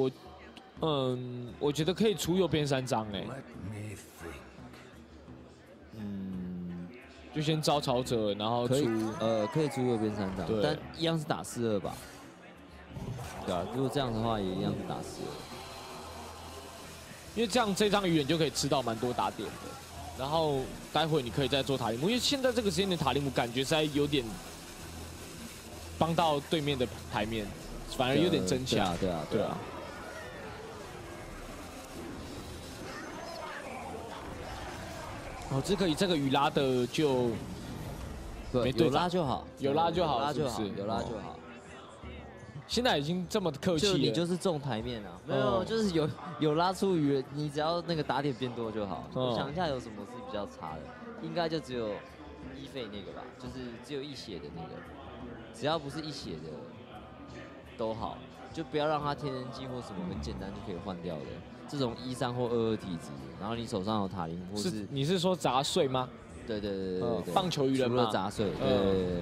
我觉得可以出右边3张哎。就先招潮者，然后出可以出右边3张，但一样是打4-2吧。对啊，如果这样的话，也一样是打4-2。 因为这样这张鱼人就可以吃到蛮多打点的，然后待会你可以再做塔林姆，因为现在这个时间的塔林姆感觉是有点帮到对面的台面，反而有点增强。 对啊。 哦，这个鱼拉的就有拉就好， 有拉就好。现在已经这么客气了， 你就是中台面啊，没有，就是有拉出鱼，你只要那个打点变多就好。我想一下有什么是比较差的，应该就只有1费那个吧，就是只有1血的那个，只要不是1血的都好，就不要让他天人技或什么很简单就可以换掉的，这种1-3或2-2体质，然后你手上有塔林或是你是说杂碎吗？ 对， 棒球鱼人吗？ 除了杂碎，对。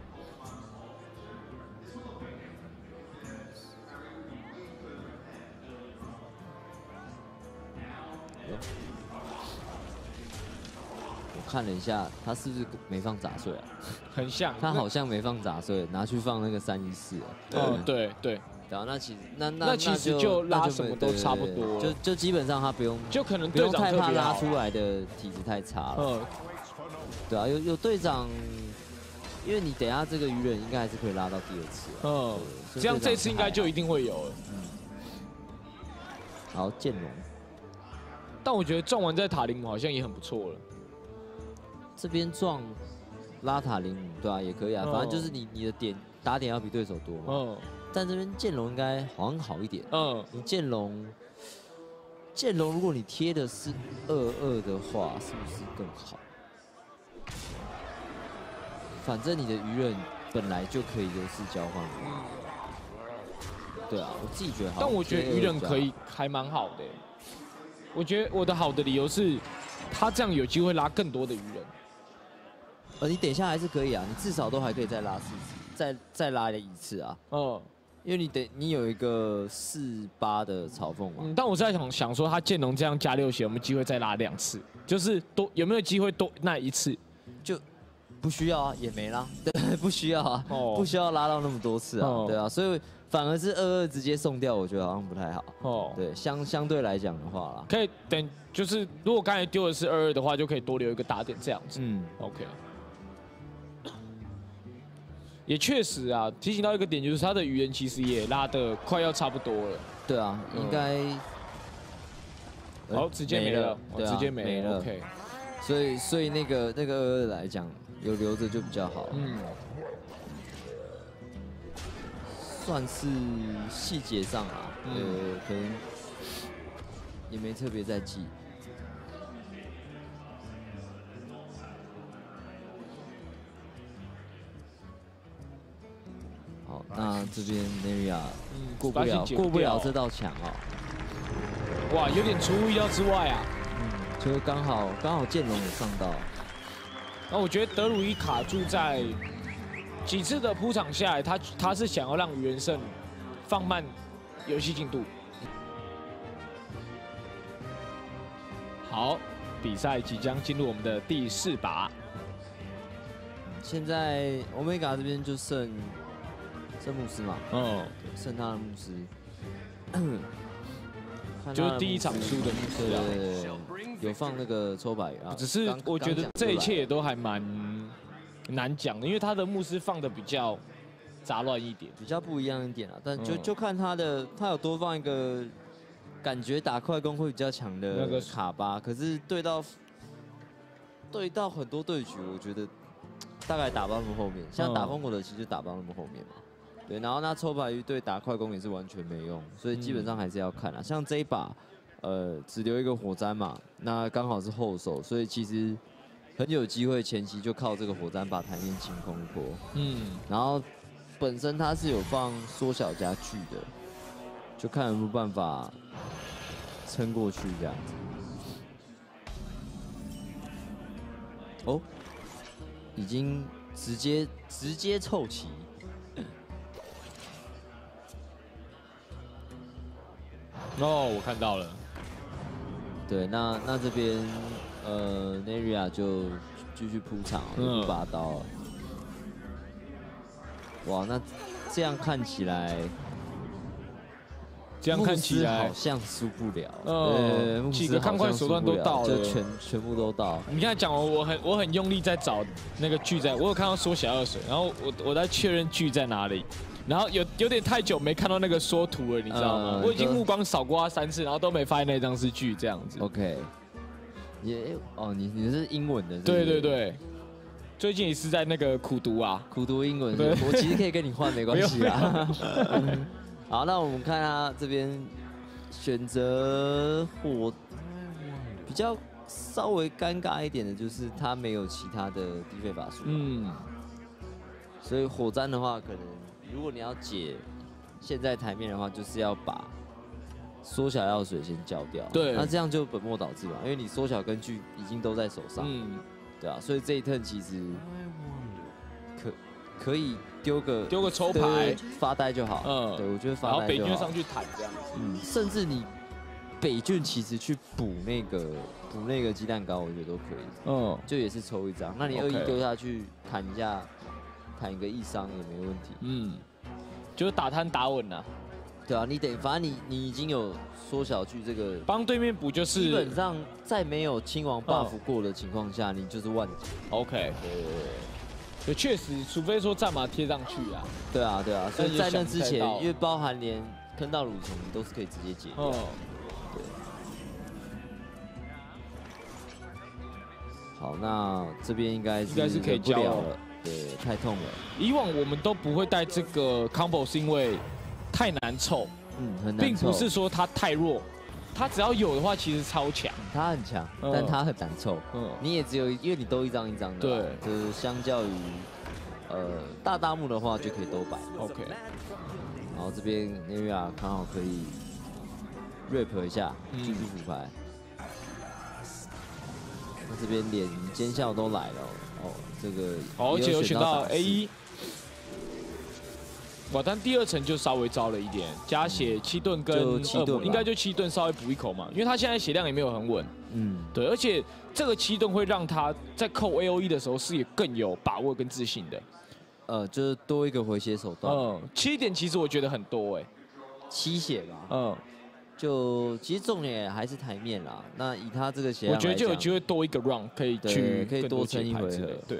我看了一下，他是不是没放杂碎啊？ 很像， 他好像没放杂碎，拿去放那个314啊。 对。 然后那其实就拉什么都差不多， 就基本上他不用， 就可能不用太怕拉出来的体质太差了。对啊，有队长，因为你等一下这个鱼人应该还是可以拉到第2次。 这样这次应该就一定会有了。 好，剑龙。 但我觉得撞完在塔林姆好像也很不错了。 这边撞拉塔林姆，对啊，也可以啊，反正就是你的打点要比对手多嘛。但这边剑龙应该好像好一点。你剑龙如果你贴的是2-2的话，是不是更好？反正你的鱼人本来就可以优势交换。对啊，我自己觉得好。 但我觉得鱼人可以还蛮好的。我觉得我的好的理由是，他这样有机会拉更多的鱼人。 你等一下还是可以啊，你至少都还可以再拉4次，再拉1次啊。因为你有一个4-8的嘲讽嘛。 但我在想说，他剑龙这样加6血，有没有机会再拉2次？就是有没有机会多那1次？ 就不需要啊，也没拉，对，不需要啊，不需要拉到那么多次啊，对啊，所以反而是2-2直接送掉，我觉得好像不太好。对，相对来讲的话啦， 可以等，就是如果刚才丢的是2-2的话，就可以多留一个打点这样子。OK。也确实啊，提醒到一个点，就是他的鱼人其实也拉得快要差不多了。 对啊，应该。 好，直接没了，直接没了。OK。 所以那个2-2来讲，有留着就比较好。算是细节上啊，可能也没特别在记。好，那这边 Neria 过不了这道墙哦。 哇，有点出乎意料之外啊。 就刚好剑龙有上到。 那我觉得德鲁伊卡住在几次的铺场下来，他是想要让鱼人胜放慢游戏进度。好，比赛即将进入我们的第4把。 现在 Omega 这边就剩牧师嘛，剩他的牧师， 就是第1场输的牧师啊。 对，有放那个抽牌啊。 只是我觉得这一切也都还蛮难讲的，因为他的牧师放的比较杂乱一点， 比较不一样一点啊。但就看他有多放一个感觉打快攻会比较强的那个卡巴，可是对到很多对局，我觉得大概打不到那么后面。像打风国的其实就打不到那么后面嘛。对，然后那抽牌鱼对打快攻也是完全没用，所以基本上还是要看啊。像这一把，只留一个火簪嘛，那刚好是后手，所以其实很有机会前期就靠这个火簪把台面清空一波。然后本身它是有放缩小加巨的，就看有没有办法撑过去这样子。哦，已经直接凑齐。 哦，我看到了。 对，那这边Neria 就继续铺场，就拔刀了。哇，那这样看起来好像输不了。 几个看快手段都到了， 就全部都到。 你刚才讲我很用力在找那个巨在，我有看到缩小2水，然后我在确认巨在哪里。然后有点太久没看到那个缩图了，你知道吗？我已经目光扫过他3次，然后都没发现那张是剧这样子。 OK， 你是英文的是不是？对，最近也是在那个苦读啊， 苦读英文。我其实可以跟你换，没关系啊。好，那我们看他这边选择火，比较稍微尴尬一点的就是他没有其他的低费法术。所以火簪的话，可能如果你要解现在台面的话，就是要把缩小药水先叫掉。 对， 那这样就本末倒置嘛，因为你缩小跟巨已经都在手上。对啊，所以这一turn其实可以丢个抽牌发呆就好。对，我觉得发呆就好。 然后北郡上去弹这样子。甚至你北郡其实去补那个鸡蛋糕，我觉得都可以。就也是抽一张，那你2-1丢下去弹一下。砍一个1伤也没问题， 就是打摊打稳了， 对啊，反正你已经有缩小距这个帮对面补，就是基本上在没有亲王 buff 过的情况下，你就是万劫。 OK， 对，确实，除非说战马贴上去啊。 对啊，所以在那之前，因为包含连坑到蠕虫你都是可以直接解掉。对。好，那这边应该是可以交了。对，太痛了。 以往我们都不会带这个 combo， 是因为太难凑， 很难凑， 并不是说它太弱，它只要有的话，其实超强。 它很强，但它很难凑。你也只有因为你都一张一张的， 对， 就是相较于大幕的话，就可以都摆。 OK。 然后这边 Neria 刚好可以 rap 一下，继续补牌。那这边连奸笑都来了。这个而且有选到 A1，哇！但第2层就稍微糟了一点，加血7盾跟恶魔，应该就7盾稍微补一口嘛，因为他现在血量也没有很稳。对，而且这个7盾会让他在扣 AOE 的时候是也更有把握跟自信的。 就是多一个回血手段。 7点其实我觉得很多 7血吧。就其实重点还是台面啦。那以他这个血量， 我觉得就有机会多一个 round 可以多撑一回合。 对。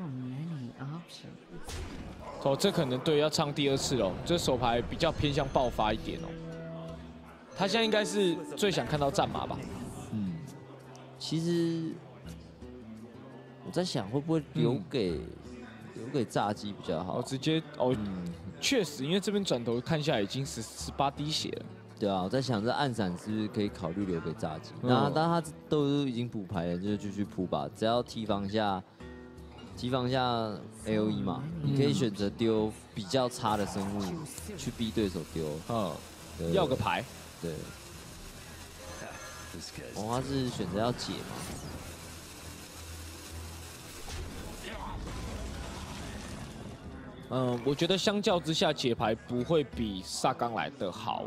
这可能对要唱第2次哦，这手牌比较偏向爆发一点哦。他现在应该是最想看到战马吧？ 其实我在想会不会留给炸鸡比较好。 直接确实，因为这边转头看下来已经18滴血了。 对啊，我在想这暗闪是不是可以考虑留给炸鸡？那当他都已经补牌了，就继续铺吧。只要提防一下 AOE 嘛，你可以选择丢比较差的生物去逼对手丢。 要个牌。 对。他是选择要解嘛？ 我觉得相较之下，解牌不会比萨冈来的好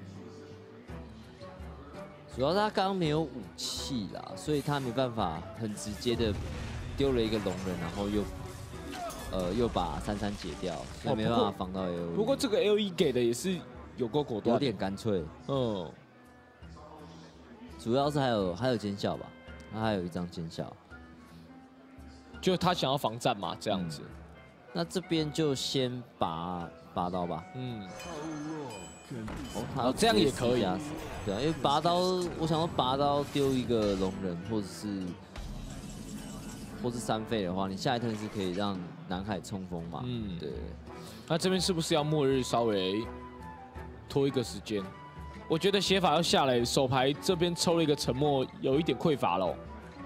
主要他刚刚没有武器啦，所以他没办法很直接的丢了一个龙人，然后又把33解掉，所以没办法防到 AOE。 不过这个 AOE 给的也是有够果断， 有点干脆。主要是还有奸笑吧，他还有一张奸笑， 就他想要防战嘛，这样子。 那这边就先拔刀吧。 这样也可以。 对啊，因为拔刀，我想要拔刀丢一个龙人，或是3费的话，你下一 turn 是可以让南海冲锋嘛。对。 那这边是不是要末日稍微拖一个时间？我觉得写法要下来，手牌这边抽了一个沉默，有一点匮乏喽。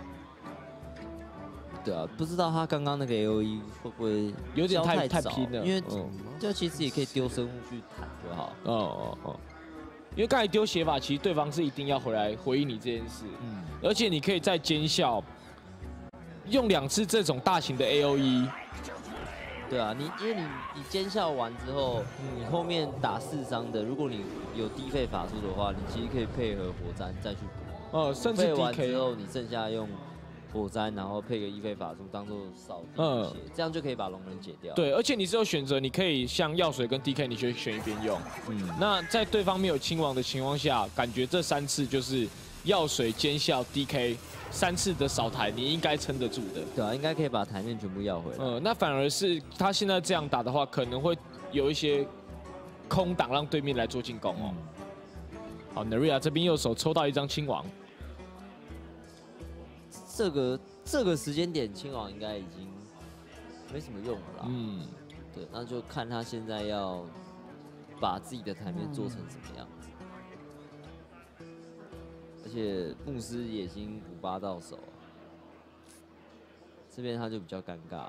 对啊，不知道他刚刚那个 AOE 会不会有点太拼了？ 因为这其实也可以丢生物去弹就好。 因为刚才丢写法，其实对方是一定要回来回应你这件事。而且你可以在奸笑用2次这种大型的 AOE。 对啊，因为你奸笑完之后，你后面打4伤的，如果你有低费法术的话，你其实可以配合火灾再去补。 甚至 DK 完之后，你剩下用火灾，然后配个1费法术当做扫地血，这样就可以把龙人解掉。 对，而且你是有选择，你可以像药水跟 DK， 你去选一边用。那在对方没有亲王的情况下，感觉这3次就是药水、奸笑、DK 3次的扫台，你应该撑得住的。 对啊，应该可以把台面全部要回来。 那反而是他现在这样打的话，可能会有一些空档让对面来做进攻哦。好 ，Naria 这边右手抽到一张亲王。 这个时间点，亲王应该已经没什么用了啦。对，那就看他现在要把自己的台面做成什么样子。而且牧师也已经58到手，这边他就比较尴尬。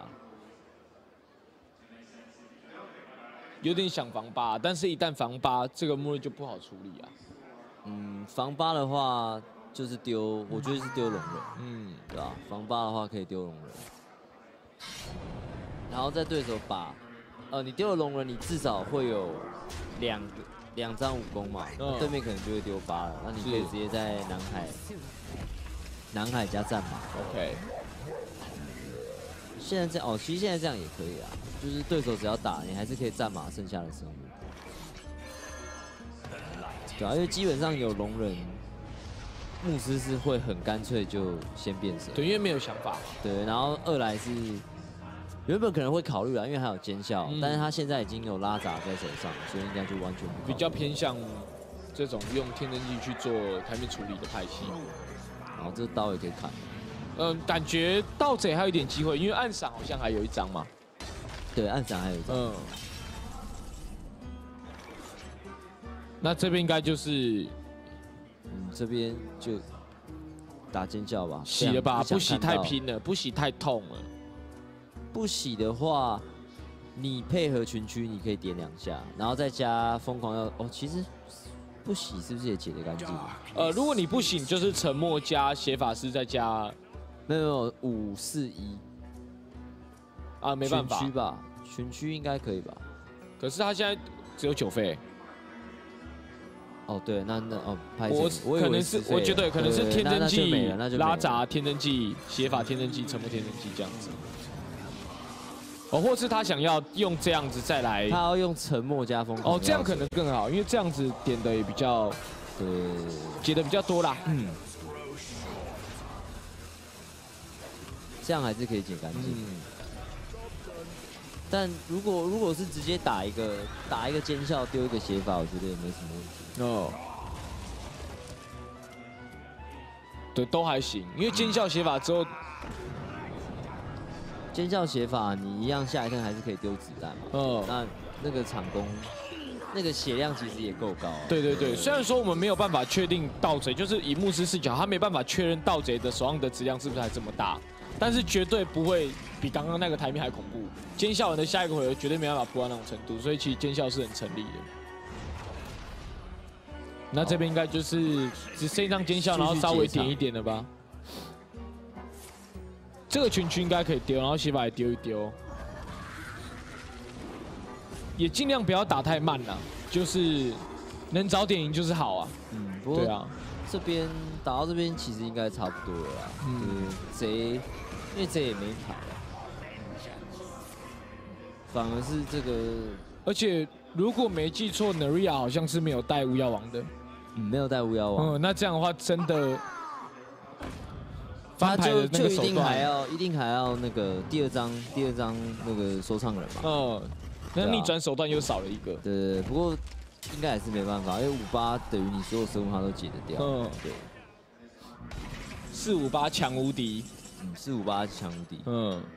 有点想防8，但是一旦防8，这个末日就不好处理啊。 防8的话。就是丢，我觉得是丢龙人，对吧？防8的话可以丢龙人，然后在对手把，你丢了龙人，你至少会有两张武功嘛，对面可能就会丢8了，那你可以直接在南海加战马 ，OK。 现在这样其实现在这样也可以啊，就是对手只要打，你还是可以战马剩下的生物，对啊，因为基本上有龙人。牧师是会很干脆就先变身， 对，因为没有想法。 对，然后2来是原本可能会考虑啦，因为还有奸笑，但是他现在已经有拉杂在手上，所以应该就完全不比较偏向这种用天真技去做台面处理的派系。 然后这刀也可以砍。 感觉盗贼还有一点机会，因为暗闪好像还有一张嘛。 对，暗闪还有一张。 那这边应该就是。 这边就打尖叫吧， 洗了吧，不洗太拼了，不洗太痛了。 不洗的话，你配合群区，你可以点2下，然后再加疯狂要其实不洗是不是也解得干净？ 如果你不洗，就是沉默加邪法师再加， 没有5、4、1 没办法。 群区吧，群区应该可以吧？ 可是他现在只有9费。 对，那我可能是我觉得可能是天真技拉杂天真技写法天真技沉默天真技这样子，或是他想要用这样子再来， 他要用沉默加疯狂， 这样可能更好，因为这样子点的也比较解的比较多啦， 这样还是可以解干净。但如果是直接打一个奸笑丢一个写法，我觉得也没什么问题。 对，都还行，因为奸笑写法之后， 奸笑写法你一样下一turn还是可以丢子弹嘛。那个场攻，那个血量其实也够高。 对，虽然说我们没有办法确定盗贼，就是以牧师视角，他没办法确认盗贼的手上的质量是不是还这么大。但是绝对不会比刚刚那个台面还恐怖。奸笑人的下一个回合绝对没办法扑到那种程度，所以其实奸笑是很成立的。那这边应该就是只剩一张奸笑，然后稍微点一点了吧。这个群区应该可以丢，然后洗法也丢一丢。 也尽量不要打太慢啦，就是能早点赢就是好啊。 不过对啊， 这边打到这边其实应该差不多了啦。贼，因为贼也没牌了，反而是这个， 而且如果没记错 ，Naria 好像是没有带巫妖王的。 没有带巫妖王。 那这样的话真的。 他就一定还要那个第二张那个说唱人嘛。 那逆转手段又少了一个。 对，不过应该还是没办法，因为58等于你所有生物他都解得掉。对。 458强无敌。 458强无敌。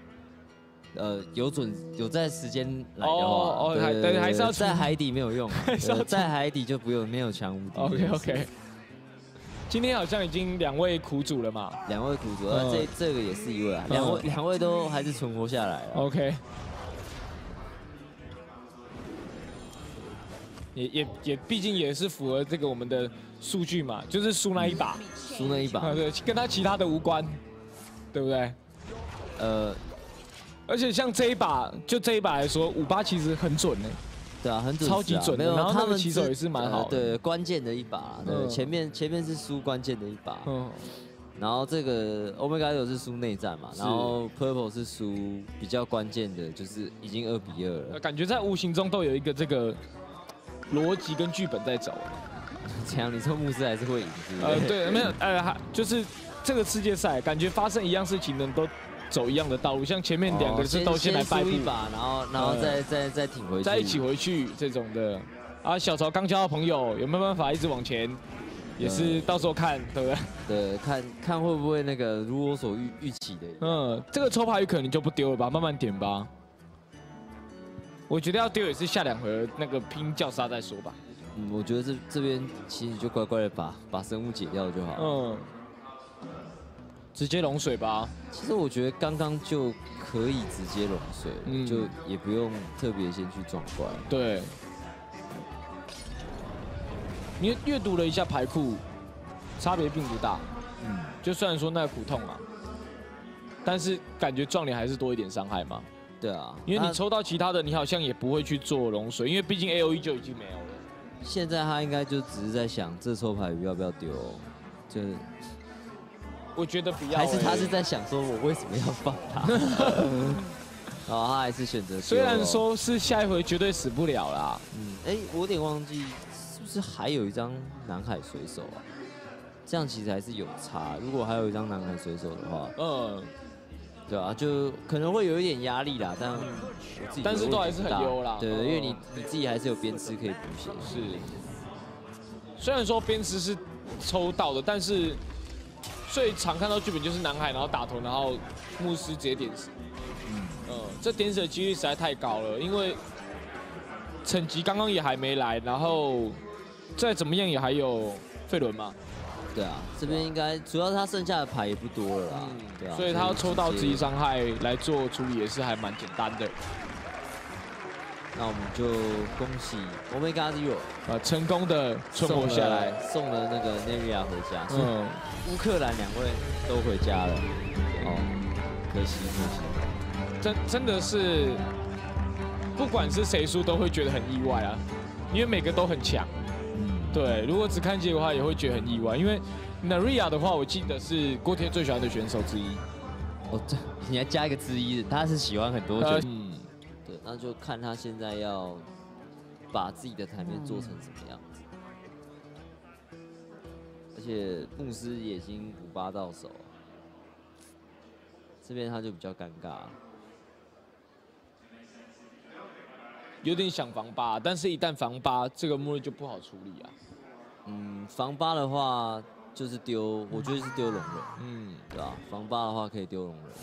有在时间来的话， 对，还是要在海底没有用，在海底就没有强无敌。 OK。今天好像已经2位苦主了嘛 ，2位苦主，这个也是1位啊，两位都还是存活下来了。 OK， 也毕竟也是符合这个我们的数据嘛，就是输那一把，对，跟他其他的无关，对不对？而且像这一把来说，58其实很准呢。对啊， 很准， 超级准的。然后他们起手也是蛮好的。 对，关键的一把，对，前面是输关键的一把。然后这个 Omega 6是输内战嘛，然后 Purple 是输比较关键的，就是已经2比2了。 感觉在无形中都有一个这个逻辑跟剧本在走。 这样，你说牧师还是会赢？ 对，没有，就是这个世界赛，感觉发生一样事情的都。走一样的道路，像前面2个是都先来败一把，然后再挺回去， 再一起回去这种的。啊，小曹刚交到朋友，有没有办法一直往前？也是到时候看，对不对？ 对，看会不会那个如我所预期的。 这个抽牌可能就不丢了吧，慢慢点吧。我觉得要丢也是下2回那个拼叫杀再说吧。 我觉得这边其实就乖乖的把生物解掉就好。 直接龙水吧。 其实我觉得刚刚就可以直接龙水，就也不用特别先去撞怪。 对。你阅读了一下牌库，差别并不大。就虽然说那个苦痛啊，但是感觉撞脸还是多一点伤害嘛。 对啊。 因为你抽到其他的，你好像也不会去做龙水，因为毕竟 AOE 就已经没有了。 现在他应该就只是在想这抽牌要不要丢，就。 我觉得不要， 还是他是在想说，我为什么要放他？然后他还是选择。 虽然说是下一回绝对死不了啦。 我有点忘记是不是还有一张南海水手啊？这样其实还是有差。如果还有一张南海水手的话，对啊，就可能会有一点压力啦。 但是都还是很优啦。 对，因为你自己还是有鞭笞可以补血。 是。虽然说鞭笞是抽到的，但是。最常看到剧本就是南海，然后打头，然后牧师直接点死。这点死的几率实在太高了，因为惩级刚刚也还没来，然后再怎么样也还有费伦嘛。 对啊，这边应该主要他剩下的牌也不多了啦。对啊， 所以他要抽到直击伤害来做处理也是还蛮简单的。 那我们就恭喜 Omega 0， 成功的存活下来， 送了那个 Naria 回家。乌克兰2位都回家了，可惜。 真的是，不管是谁输都会觉得很意外啊，因为每个都很强。对，如果只看结果的话，也会觉得很意外，因为 Naria 的话，我记得是锅贴最喜欢的选手之一。 你还加一个之一，他是喜欢很多选手。对，那就看他现在要把自己的台面做成什么样子。而且牧师也已经58到手，这边他就比较尴尬， 有点想防8，但是一旦防8，这个末日就不好处理啊。 防8的话就是丢，我觉得是丢龙人，对吧？防8的话可以丢龙人，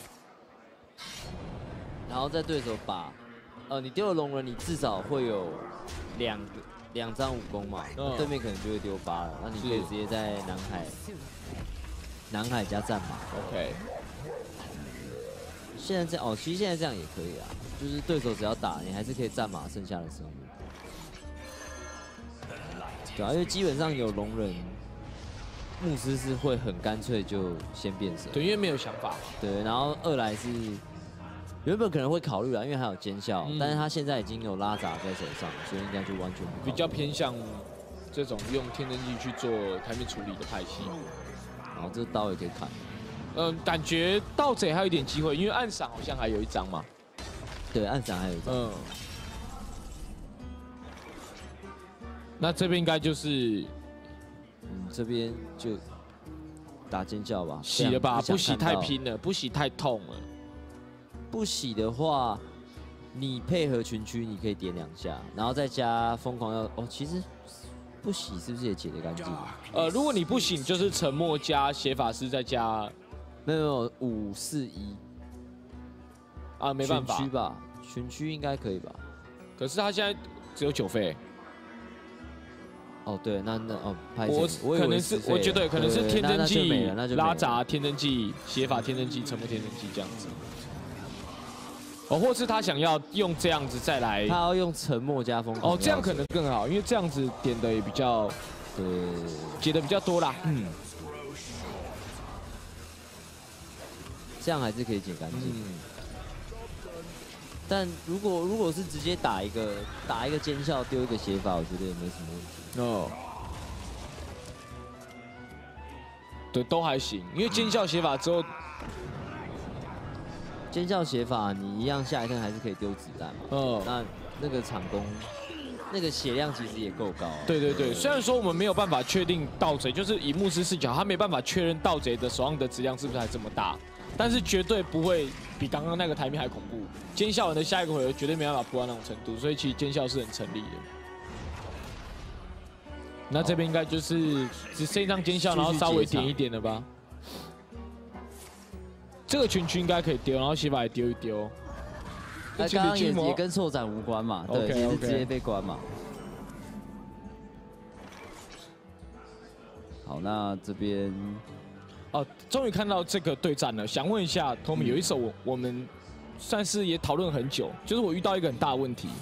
然后在对手把，你丢了龙人，你至少会有2张武功嘛，对面可能就会丢8了，那你可以直接在南海加战马。 OK。 现在这样其实现在这样也可以啊，就是对手只要打，你还是可以战马剩下的生物。对啊，因为基本上有龙人，牧师是会很干脆就先变身。 对，因为没有想法。 对，然后2来是原本可能会考虑啦，因为还有奸笑，但是他现在已经有拉杂在手上，所以应该就完全不比较偏向这种用天真技去做台面处理的派系。 然后这刀也可以砍。 感觉盗贼还有一点机会，因为暗闪好像还有一张嘛。 对，暗闪还有一张。 那这边应该就是， 这边就打尖叫吧。 洗了吧，不洗太拼了，不洗太痛了。 不洗的话，你配合群区，你可以点2下，然后再加疯狂要其实不洗是不是也解得干净？ 如果你不洗，就是沉默加邪法师再加。 没有5、4、1 啊，没办法。 群区吧，群区应该可以吧？ 可是他现在只有9费。 对，那我可能是我觉得可能是天真技拉杂天真技邪法天真技沉默天真技这样子。或是他想要用这样子再来， 他要用沉默加疯狂。 这样可能更好，因为这样子点的也比较，解的比较多啦。 这样还是可以解干净。但如果是直接打一个奸笑丢一个邪法，我觉得也没什么问题。 对，都还行，因为奸笑邪法之后， 奸笑邪法你一样下一turn还是可以丢子弹嘛。那个场攻，那个血量其实也够高。 对，虽然说我们没有办法确定盗贼，就是以牧师视角，他没办法确认盗贼的手上的质量是不是还这么大。但是绝对不会比刚刚那个台面还恐怖。奸笑人的下一个回合绝对没办法扑到那种程度，所以其实奸笑是很成立的。那这边应该就是只剩一张奸笑，然后稍微点一点了吧。这个群区应该可以丢，然后邪法也丢一丢。 那刚刚也跟错斩无关嘛，对，也是直接被关嘛。好，那这边。 终于看到这个对战了。想问一下 Tommy， 有一手我们算是也讨论很久，就是我遇到一个很大的问题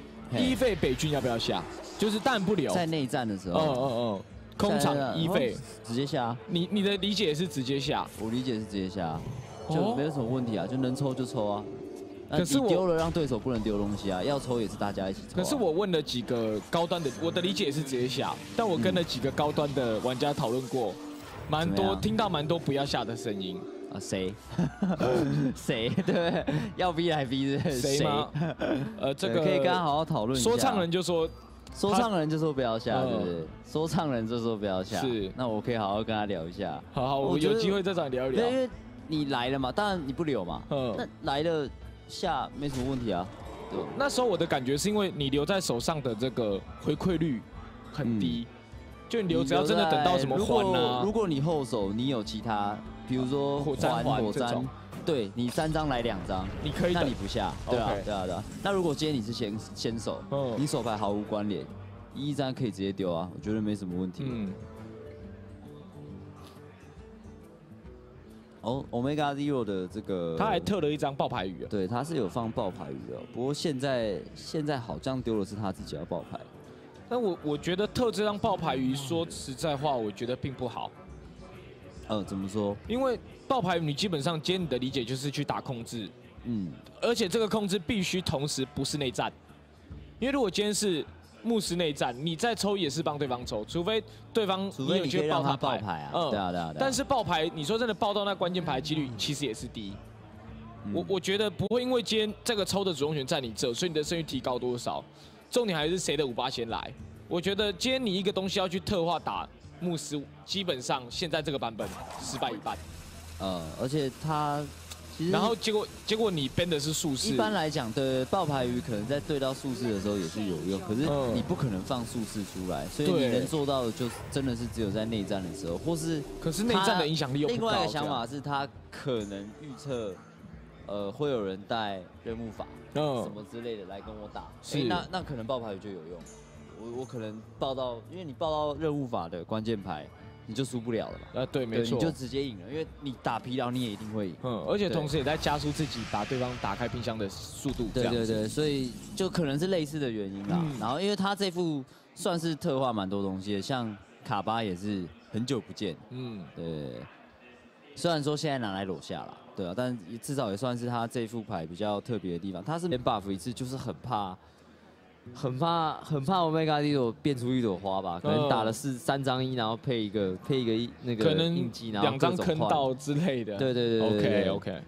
，1费北军要不要下？就是弹不留。 在内战的时候。 空场1费直接下。 你的理解也是直接下？ 我理解是直接下，就没有什么问题啊，就能抽就抽啊。 可是你丢了让对手不能丢东西啊，要抽也是大家一起抽。 可是我问了几个高端的，我的理解也是直接下，但我跟了几个高端的玩家讨论过。听到蛮多不要下的声音啊，谁？谁？对，要逼来逼的谁吗？这个可以跟他好好讨论一下。 说唱人就说不要下，对不对？说唱人就说不要下。 是， 那我可以好好跟他聊一下。 好，我有机会再找你聊一聊。 因为你来了嘛，当然你不留嘛。那来了下没什么问题啊。对。 那时候我的感觉是因为你留在手上的这个回馈率很低。就你留，只要真的等到什么环啊， 如果你后手你有其他，比如说火簪， 对你3张来2张， 你可以， 那你不下，对啊。那如果今天你是先手，你手牌毫无关联，1张可以直接丢啊，我觉得没什么问题。Omega Zero 的这个， 他还特了一张爆牌鱼啊， 对，他是有放爆牌鱼的，不过现在好像丢的是他自己要爆牌。 但我觉得特这张爆牌鱼，说实在话，我觉得并不好。 怎么说？ 因为爆牌鱼，你基本上今天你的理解就是去打控制，而且这个控制必须同时不是内战，因为如果今天是牧师内战，你再抽也是帮对方抽，除非对方你有去爆他爆牌啊，对啊。 但是爆牌，你说真的爆到那关键牌的几率其实也是低。我觉得不会因为今天这个抽的主动权在你这，所以你的胜率提高多少。重点还是谁的5-8先来。我觉得今天你一个东西要去特化打牧师，基本上现在这个版本失败一半。 而且他其实， 然后结果你编的是术士。 一般来讲，对爆牌鱼可能在对到术士的时候也是有用，可是你不可能放术士出来，所以你能做到的就真的是只有在内战的时候，或是可是内战的影响力又不高。 另外一个想法是他可能预测。会有人带任务法，什么之类的来跟我打，那可能爆牌就有用。我可能爆到，因为你爆到任务法的关键牌，你就输不了了嘛。 对，没错， 你就直接赢了，因为你打疲劳你也一定会赢。 而且同时也在加速自己把对方打开冰箱的速度。 对，所以就可能是类似的原因啦。然后因为他这副算是特化蛮多东西的，像卡巴也是很久不见。对。虽然说现在拿来裸下了。 对啊，但至少也算是他这副牌比较特别的地方。他是连 buff 一次，就是很怕 Omega 一朵变出一朵花吧？可能打的是3张1，然后配一个那个印记，然后 2张坑道之类的。 对。 OK。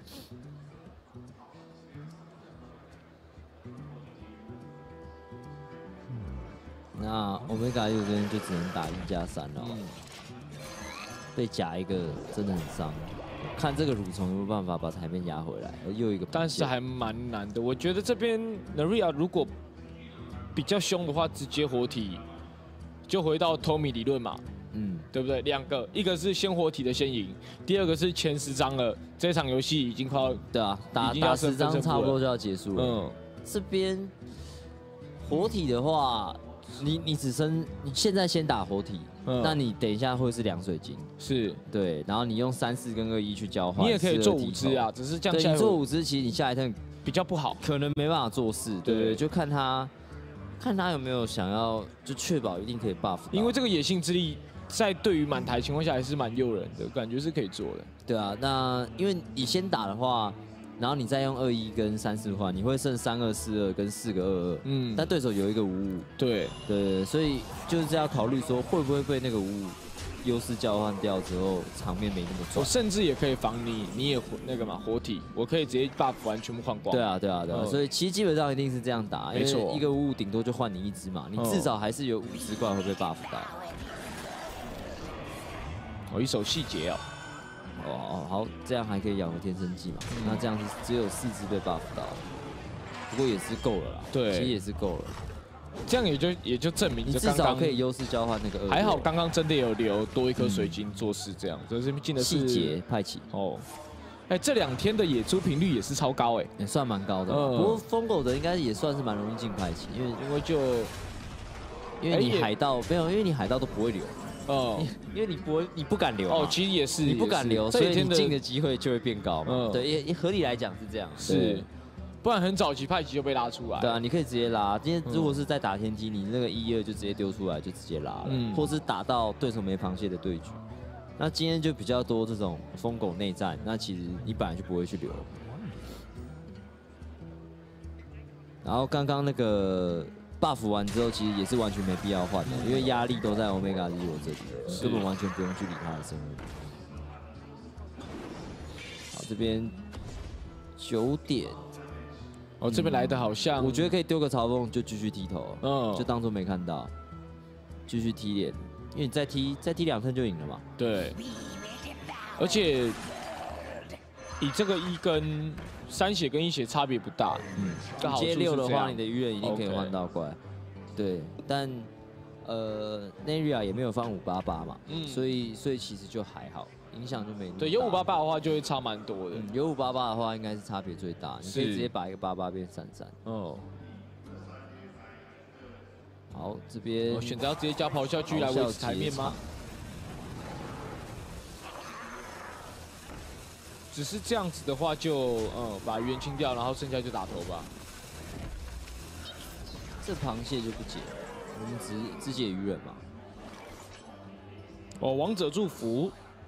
那 Omega 6这边就只能打1+3了。被夹一个真的很伤。看这个蠕虫有没有办法把台面压回来，又一个。 但是还蛮难的，我觉得这边 Naria 如果比较凶的话，直接活体，就回到 Tommy 理论嘛，对不对？2个，一个是先活体的先赢，第二个是前10张了，这场游戏已经快要对啊，打10张差不多就要结束了。这边活体的话，你现在先打活体。那你等一下会是2水晶， 是对，然后你用3、4跟2、1去交换， 你也可以做5只啊，只是这样下来你做5只，其实你下一趟比较不好， 可能没办法做事，对，就看他有没有想要就确保一定可以 buff， 因为这个野性之力在对于满台情况下还是蛮诱人的，感觉是可以做的。 对啊，那因为你先打的话。然后你再用2、1跟3、4换，你会剩3、2、4、2跟4个2、2。但对手有一个5、5。对，所以就是要考虑说会不会被那个5、5优势交换掉之后，场面没那么重。 我甚至也可以防你也那个嘛活体，我可以直接 buff 完全部换光。 对啊。所以其实基本上一定是这样打， 没错， 一个5、5顶多就换你1只嘛，你至少还是有5只怪会被 buff 到。 一手细节哦。 好，这样还可以养活天生技嘛？那这样是只有4只被 buff 到，不过也是够了啦。 对， 其实也是够了。 这样也就证明你至少可以优势交换那个2。 还好刚刚真的有留多一颗水晶做事，这样这边进的是细节派起哦。这2天的野猪频率也是超高也算蛮高的。不过疯狗的应该也算是蛮容易进派起，因为你海盗没有，因为你海盗都不会留。因为你不敢留其实也是你不敢留，所以你进的机会就会变高嘛。对，也合理来讲是这样。 是，不然很早期派奇就被拉出来。 对啊，你可以直接拉。今天如果是在打天机，你那个1、2就直接丢出来就直接拉了，或是打到对手没螃蟹的对局。那今天就比较多这种疯狗内战，那其实你本来就不会去留。然后刚刚那个。buff 完之后，其实也是完全没必要换的，因为压力都在 Omega 1这里，根本完全不用去理他的生物。好，这边9点， 这边来的好像， 我觉得可以丢个嘲讽就继续踢头，就当做没看到，继续踢脸，因为你再踢2turn就赢了嘛。 对，而且以这个1跟3血跟1血差别不大， 接6的话，你的鱼人一定可以换到怪，对，但Naria 也没有放588嘛，所以其实就还好，影响就没那么大。 对，有588的话就会差蛮多的， 有588的话应该是差别最大，你可以直接把一个88变33。好，这边选择要直接加咆哮狙来维持台面吗？只是这样子的话就，把鱼人清掉，然后剩下就打头吧。 这螃蟹就不解了，我们只解鱼人嘛。 王者祝福，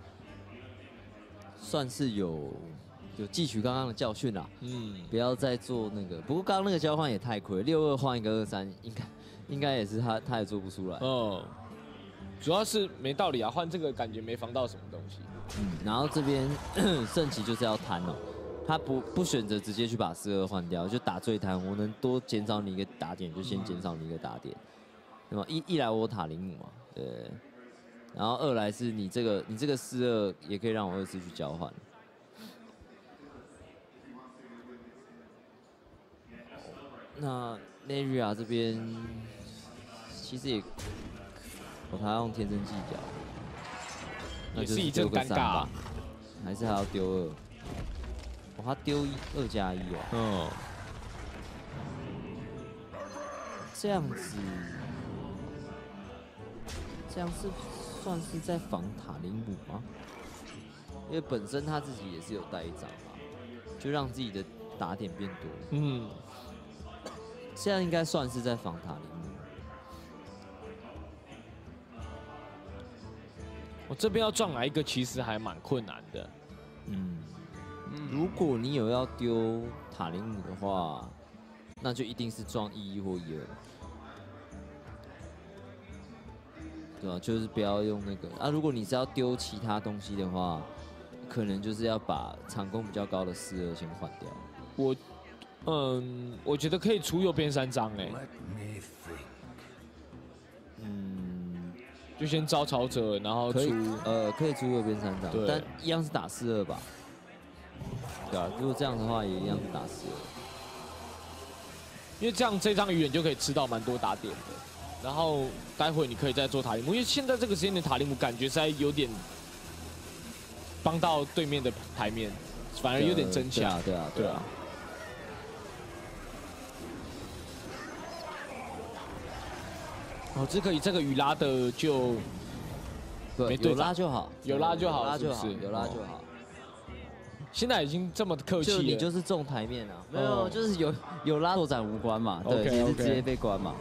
算是有汲取刚刚的教训啦。不要再做那个。不过刚刚那个交换也太亏，6-2换一个2-3，应该也是他也做不出来。 主要是没道理啊，换这个感觉没防到什么东西。 然后这边圣骑就是要贪哦，他不选择直接去把4-2换掉，就打最贪，我能多减少你一个打点就先减少你一个打点，对吗？一来我塔林姆嘛，对，然后2来是你这个4-2也可以让我2次去交换。那 Naria 这边其实也，他用天生技巧。 也是一阵尴尬， 还是还要丢2？他丢2+1哦。这样子，是算是在防塔林姆吗？因为本身他自己也是有带1张嘛，就让自己的打点变多。这样应该算是在防塔林姆。我这边要撞来一个，其实还蛮困难的。 如果你有要丢塔林姆的话，那就一定是撞11或12，对吧？就是不要用那个啊。如果你是要丢其他东西的话，可能就是要把场攻比较高的4-2先换掉。 我觉得可以出右边3张哎。就先招潮者，然后可以出右边3张，但一样是打4-2吧？对啊，如果这样的话，也一样是打4-2。 因为这样这张鱼眼就可以吃到蛮多打点的，然后待会你可以再做塔利姆，因为现在这个时间点塔利姆感觉实在有点帮到对面的牌面，反而有点增强。 对啊。 哦，这个鱼拉的就有拉就好， 有拉就好。现在已经这么客气了， 你就是中台面啊，没有，就是有拉拓展无关嘛，对，也是直接被关嘛。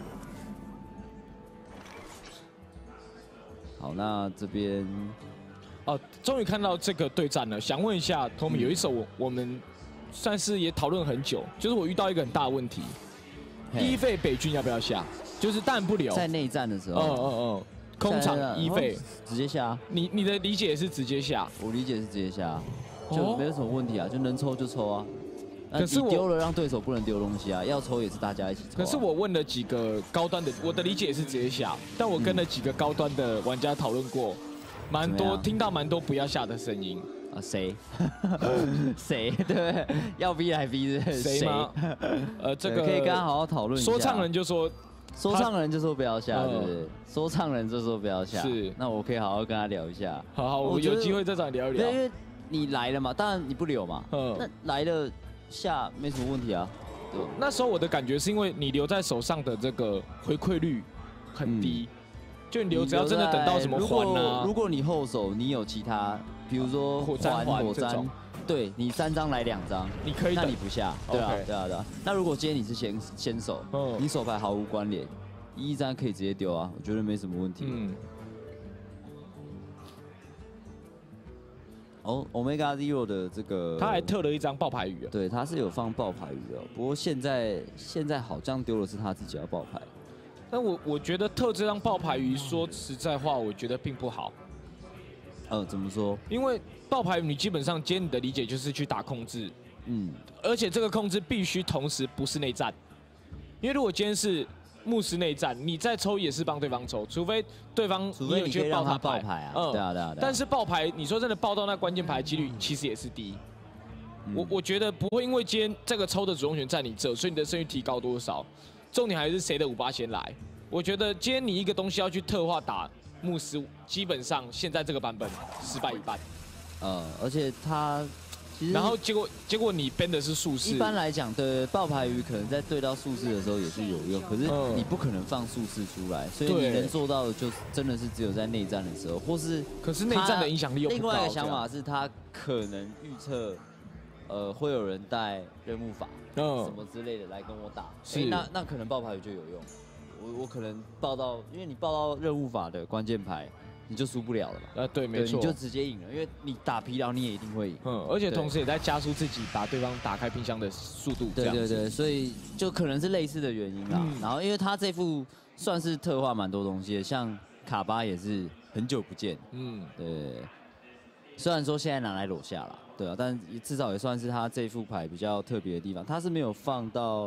好，那这边终于看到这个对战了。想问一下 Tommy， 有一手我们算是也讨论很久，就是我遇到一个很大的问题，一费北军要不要下？就是弹不留， 在内战的时候， 空场一费直接下。 你的理解也是直接下？ 我理解是直接下，就没有什么问题啊，就能抽就抽啊。 可是你丢了让对手不能丢东西啊，要抽也是大家一起抽。 可是我问了几个高端的，我的理解也是直接下，但我跟了几个高端的玩家讨论过，听到蛮多不要下的声音。 谁？谁？对，要逼来逼的谁吗？这个可以跟他好好讨论一下。 说唱人就说不要下，对不对？说唱人就说不要下。是，那我可以好好跟他聊一下。 好，我有机会再找你聊一聊。 因为你来了嘛，当然你不留嘛。那来了下没什么问题啊。对。 那时候我的感觉是因为你留在手上的这个回馈率很低，就你留只要真的等到什么环啊， 如果你后手你有其他，比如说火簪。对你3张来2张， 你可以， 那你不下，对啊。那如果今天你是先手，你手牌毫无关联，1张可以直接丢啊，我觉得没什么问题。Omega Zero 的这个， 他还特了一张爆牌鱼啊。 对，他是有放爆牌鱼的，不过现在好像丢的是他自己要爆牌。 但我觉得特这张爆牌鱼，说实在话，我觉得并不好。 怎么说？ 因为爆牌你基本上今天你的理解就是去打控制，而且这个控制必须同时不是内战，因为如果今天是牧师内战，你再抽也是帮对方抽，除非你有去爆他牌啊，对啊。 但是爆牌，你说真的爆到那关键牌几率其实也是低。我觉得不会因为今天这个抽的主动权在你这，所以你的胜率提高多少，重点还是谁的5-8先来。我觉得今天你一个东西要去特化打牧师，基本上现在这个版本失败一半。 而且他其实， 然后结果你编的是术士。 一般来讲，对爆牌鱼可能在对到术士的时候也是有用，可是你不可能放术士出来，所以你能做到的就真的是只有在内战的时候，或是可是内战的影响力又不高。 另外一个想法是他可能预测，会有人带任务法，什么之类的来跟我打，那可能爆牌鱼就有用。我可能爆到，因为你爆到任务法的关键牌，你就输不了了嘛。 对，没错， 你就直接赢了，因为你打疲劳你也一定会赢。 而且同时也在加速自己把对方打开冰箱的速度。 对，所以就可能是类似的原因啦。然后因为他这副算是特化蛮多东西的，像卡巴也是很久不见。对。虽然说现在拿来裸下了，对啊，但至少也算是他这副牌比较特别的地方，他是没有放到。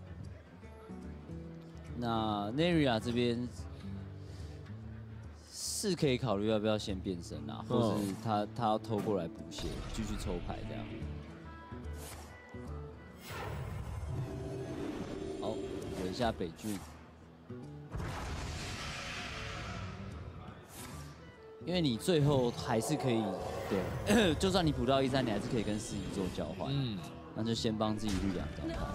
那 Neria 这边是可以考虑要不要先变身啊，或是他要偷过来补血，继续抽牌这样。好，等一下北郡，因为你最后还是可以，对，就算你补到13，你还是可以跟4-1做交换。那就先帮自己绿2张牌。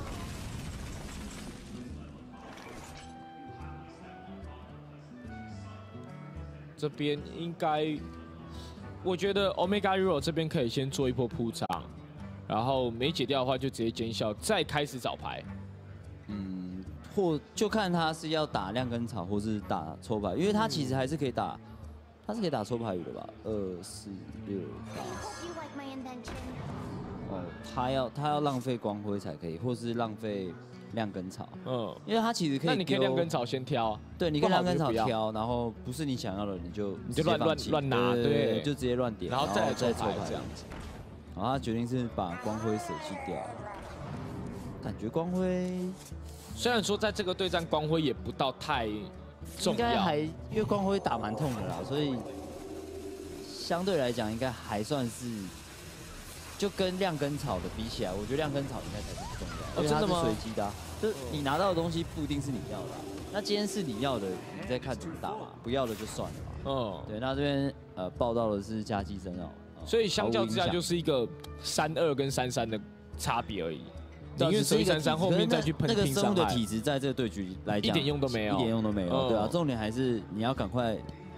这边应该，我觉得 Omega Hero 这边可以先做一波铺场，然后没解掉的话就直接见效，再开始找牌。 或就看他是要打亮根草，或是打抽牌，因为他其实还是可以打，他是可以打抽牌鱼的吧？2、4、6、8。 哦，他要浪费光辉才可以，或是浪费亮根草。因为他其实可以。 那你可以亮根草先挑啊。 对，你可以亮根草挑，然后不是你想要的你就乱拿，对， 就直接乱点， 然后再来抽牌这样子。 然后他决定是把光辉舍弃掉，感觉光辉虽然说在这个对战光辉也不到太重要， 因为光辉打蛮痛的啦，所以相对来讲应该还算是，就跟亮根草的比起来，我觉得亮根草应该才是不重要，因为它是随机的、啊，就是你拿到的东西不一定是你要的、啊，那今天是你要的，你再看怎么打嘛，不要的就算了嘛。对，那这边报道的是加基森哦。 所以相较之下，就是一个3-2跟3-3的差别而已。宁愿守3-3，后面再去喷拼伤害。 那个生物的体质在这个对局来讲一点用都没有， 一点用都没有。对啊，重点还是你要赶快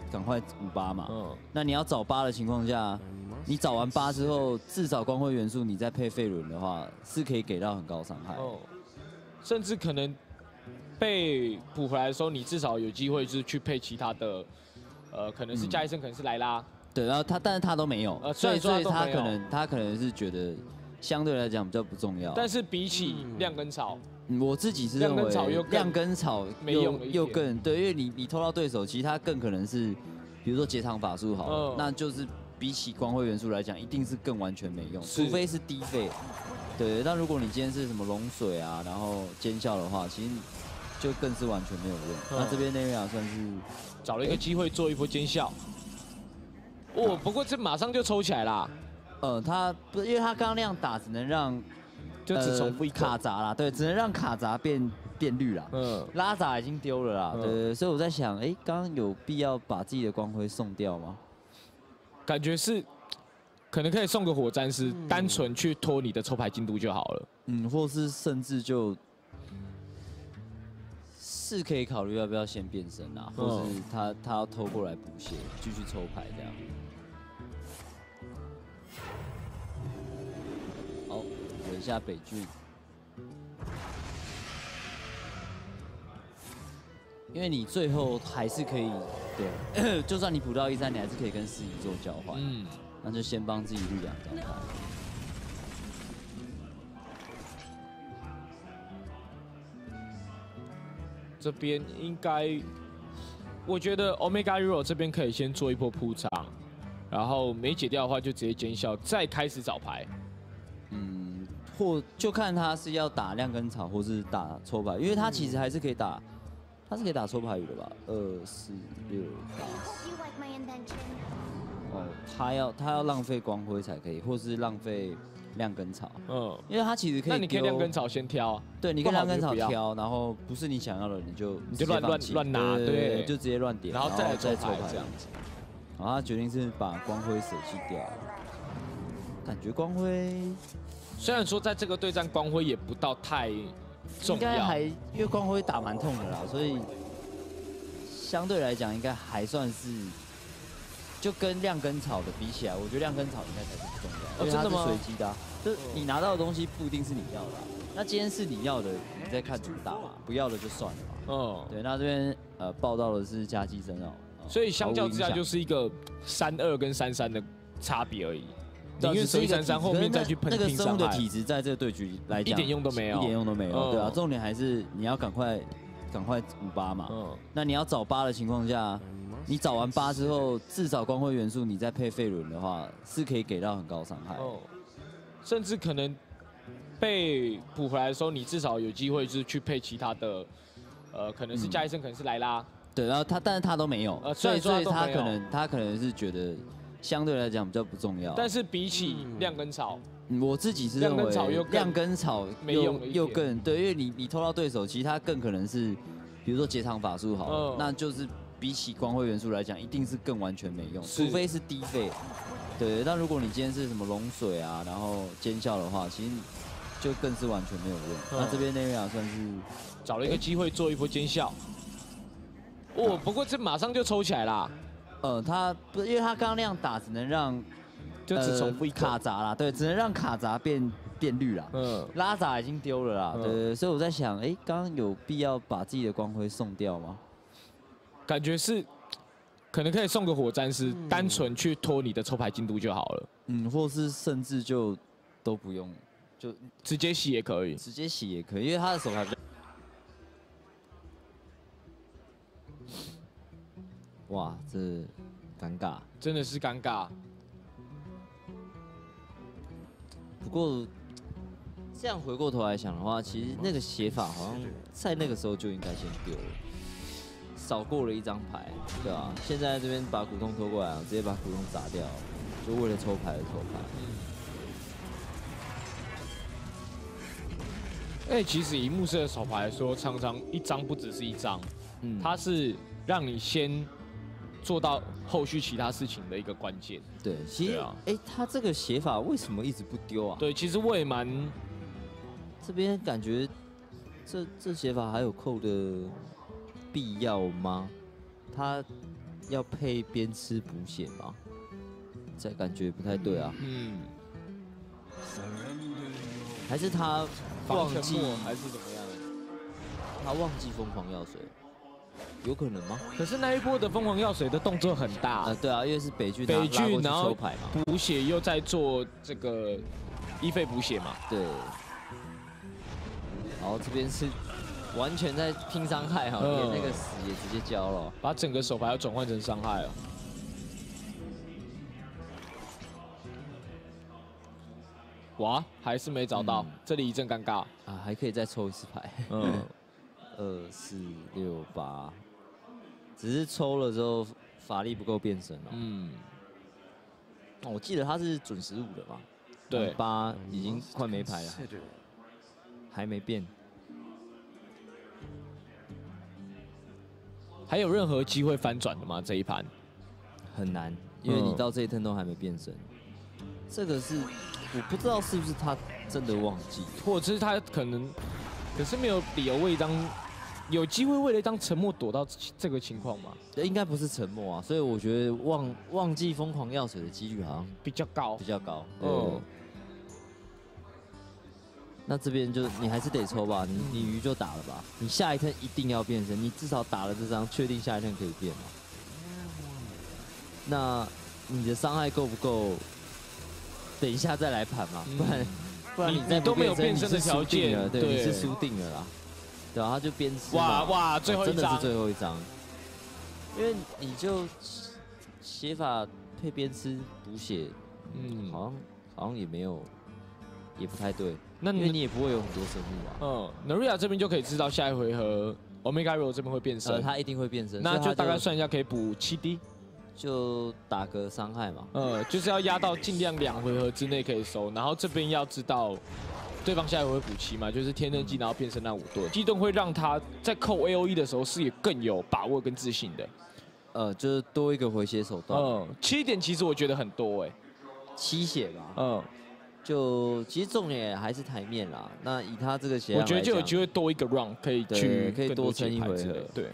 58嘛。那你要找8的情况下，你找完8之后，至少光辉元素你再配费伦的话，是可以给到很高伤害。 甚至可能被补回来的时候，你至少有机会就是去配其他的，可能是加医生，可能是莱拉。 对，然后但是他都没有，所以他可能是觉得相对来讲比较不重要。 但是比起亮根草， 我自己是认为亮根草没用又更对，因为你偷到对手，其实他更可能是，比如说截长法术好了，那就是比起光辉元素来讲，一定是更完全没用，除非是低费。对，但如果你今天是什么龙水啊，然后尖笑的话，其实就更是完全没有用。那这边内瑞亚算是找了一个机会做一波尖笑。不过这马上就抽起来啦。 他不是因为他刚刚那样打，只能让就只重复一卡闸啦，对，只能让卡闸变绿啦。拉闸已经丢了啦，对，所以我在想，刚刚有必要把自己的光辉送掉吗？ 感觉是，可能可以送个火战士，单纯去拖你的抽牌进度就好了。 或是甚至就是可以考虑要不要先变身啊，或是他要偷过来补血，继续抽牌这样。好，等一下北郡，因为你最后还是可以，对，就算你补到13，你还是可以跟司仪做交换。那就先帮自己绿2张牌。 这边应该，我觉得 Omega Hero 这边可以先做一波铺场，然后没解掉的话就直接尖笑，再开始找牌。 或就看他是要打亮根草，或是打抽牌，因为他其实还是可以打，他是可以打抽牌语的吧？2、4、6、8。他要浪费光辉才可以，或是浪费亮根草。因为他其实可以。 那你可以亮根草先挑啊。 对，你可以亮根草挑，然后不是你想要的你就乱拿，对， 就直接乱点， 然后再抽牌这样子。 然后他决定是把光辉舍弃掉，感觉光辉虽然说在这个对战光辉也不到太重要， 因为光辉打蛮痛的啦，所以相对来讲应该还算是。就跟亮根草的比起来，我觉得亮根草应该才是不重要，因为它是随机的、啊，就是你拿到的东西不一定是你要的、啊。那今天是你要的，你再看怎么打嘛，不要的就算了嘛。对，那这边报道的是加基森哦， 所以相较之下就是一个3-2跟3-3的差别而已。宁愿守3-3，后面再去喷拼伤害。 那个生物的体质在这个对局来讲一点用都没有， 一点用都没有。对啊，重点还是你要赶快58嘛。那你要找8的情况下。你找完8之后，至少光辉元素你再配费伦的话，是可以给到很高伤害。 甚至可能被补回来的时候，你至少有机会就是去配其他的，可能是加医生，可能是莱拉。 对，然后但是他都没有，所以他可能是觉得相对来讲比较不重要。 但是比起亮根草， 我自己是认为亮根草没用又更对，因为你偷到对手，其实他更可能是，比如说截长法术好了，那就是。比起光辉元素来讲，一定是更完全没用，除非是低费。对，但如果你今天是什么龙水啊，然后尖笑的话，其实就更是完全没有用。那这边内瑞亚算是找了一个机会做一波尖笑。不过这马上就抽起来啦。 他不是因为他刚刚那样打，只能让就只重复一卡闸啦，对，只能让卡闸变绿啦。拉闸已经丢了啦，对，所以我在想，刚刚有必要把自己的光辉送掉吗？ 感觉是，可能可以送个火战士，单纯去拖你的抽牌进度就好了。 或是甚至都不用，就直接洗也可以。 直接洗也可以，因为他的手牌比较。哇，这尴尬。 真的是尴尬。 不过这样回过头来想的话，其实那个写法好像在那个时候就应该先丢了，少过了一张牌，对啊，现在这边把古洞拖过来，直接把古洞砸掉，就为了抽牌而抽牌。 其实以木色的手牌来说，常常一张不只是一张，它是让你先做到后续其他事情的一个关键。 对，其实他这个写法为什么一直不丢啊？ 对，其实我也蛮这边感觉这写法还有扣的必要吗？他要配边吃补血吗？这感觉不太对啊。还是他忘记还是怎么样？ 他忘记疯狂药水，有可能吗？ 可是那一波的疯狂药水的动作很大。 对啊，因为是北剧， 然后抽牌嘛， 补血又在做这个医费补血嘛。 对。然后这边是完全在拼伤害哈，连那个死也直接交了， 把整个手牌要转换成伤害了。哇，还是没找到，这里一阵尴尬啊，还可以再抽一次牌。2、4、6、8，只是抽了之后法力不够变身了。我记得他是准15的嘛。 对 ，8已经快没牌了，还没变。 还有任何机会翻转的吗？这一盘很难，因为你到这一 turn 都还没变身。这个是我不知道是不是他真的忘记， 或者是他可是没有理由为一张有机会为了一张沉默躲到这个情况吗？ 应该不是沉默啊，所以我觉得忘记疯狂药水的几率好像比较高， 那这边就你还是得抽吧，你鱼就打了吧，你下一turn一定要变身，你至少打了这张，确定下一turn可以变嘛。那你的伤害够不够？等一下再来盘嘛，不然你再都没有变身的条件了， 对，你是输定了啦。对啊，他就边吃哇，最后一张真的是最后一张，因为你就写法配边吃补血，好像也没有，也不太对。那因为你也不会有很多生物啊。 Naria 这边就可以知道下一回合 Omega Ro 这边会变身， 他一定会变身， 那就大概算一下可以补7滴。 就打个伤害嘛， 就是要压到尽量2回合之内可以收，然后这边要知道对方下一回合补7嘛，就是天刃技，然后变身那5盾，机动会让他在扣 AOE 的时候是也更有把握跟自信的， 就是多一个回血手段 ，7点其实我觉得很多 7血吧，就其实重点还是台面啦，那以他这个血量， 我觉得就有机会多一个 round 可以多撑一回合， 对。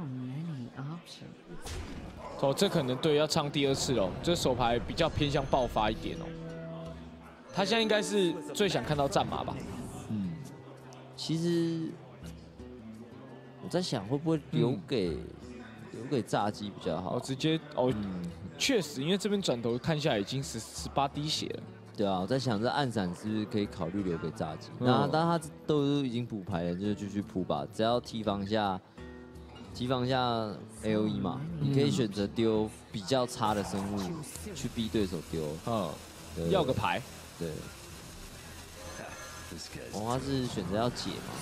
这可能对要唱第2次了，这手牌比较偏向爆发一点哦。他现在应该是最想看到战马吧？ 其实我在想会不会留给炸鸡比较好。 直接确实，因为这边转头看下来已经18滴血了。 对啊，我在想这暗闪是不是可以考虑留给炸鸡？那当他都已经补牌了，就继续补吧，只要提防一下 AOE 嘛，你可以选择丢比较差的生物去逼对手丢， 要个牌， 对。他是选择要解嘛？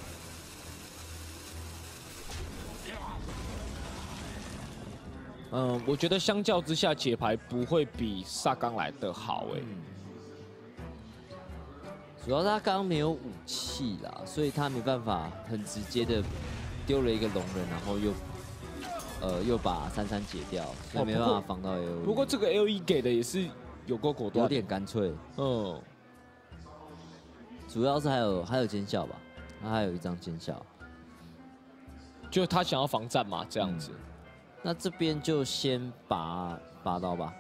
我觉得相较之下解牌不会比萨冈来的好主要他刚刚没有武器啦，所以他没办法很直接的丢了一个龙人，然后又把33解掉，所以没办法防到 AOE。 不过这个 AOE 给的也是有够果断， 有点干脆。主要是还有奸笑吧，他还有一张奸笑， 就他想要防战嘛，这样子。 那这边就先拔刀吧。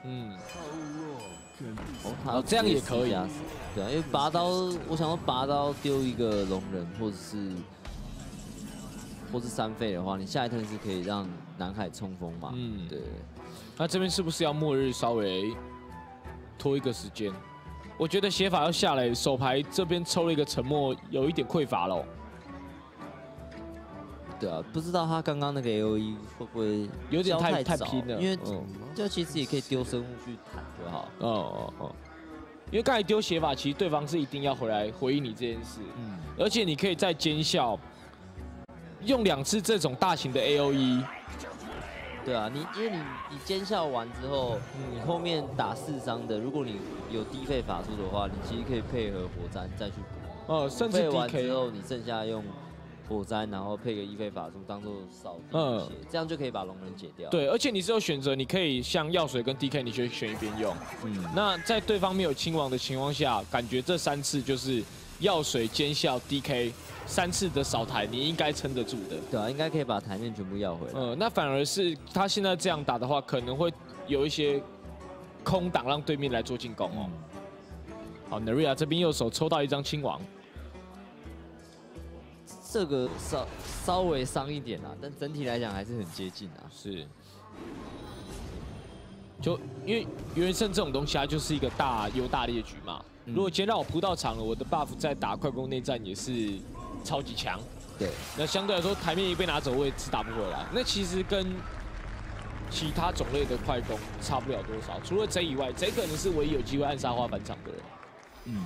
这样也可以。 对啊，因为拔刀，我想要拔刀丢一个龙人，或是3费的话，你下一turn是可以让南海冲锋嘛。对。 那这边是不是要末日稍微拖一个时间？ 我觉得写法要下来，手牌这边抽了一个沉默，有一点匮乏了。 对啊，不知道他刚刚那个 AOE 会不会有点太拼了？ 因为就其实也可以丢生物去弹就好。 因为刚才丢写法，其实对方是一定要回来回应你这件事。而且你可以在奸笑用2次这种大型的 AOE。 对啊，因为你奸笑完之后，你后面打4伤的，如果你有低费法术的话，你其实可以配合火灾再去补。 甚至 DK 完之后，你剩下用火灾，然后配个1费法术当做扫地这样就可以把龙人解掉。 对，而且你是有选择，你可以像药水跟 DK， 你选一边用。那在对方没有亲王的情况下，感觉这3次就是药水、奸笑、DK 3次的扫台，你应该撑得住的。 对啊，应该可以把台面全部要回来。 那反而是他现在这样打的话，可能会有一些空档让对面来做进攻哦。好 ，Naria 这边右手抽到一张亲王。 这个稍微伤一点啦，但整体来讲还是很接近啊。 是，就因为原胜这种东西，它就是一个大优大劣局嘛。如果今天让我扑到场了，我的 buff 在打快攻内战也是超级强。 对， 那相对来说台面一被拿走，我也是打不回来。那其实跟其他种类的快攻差不了多少，除了 J 以外，J 可能是唯一有机会暗杀花返场的人。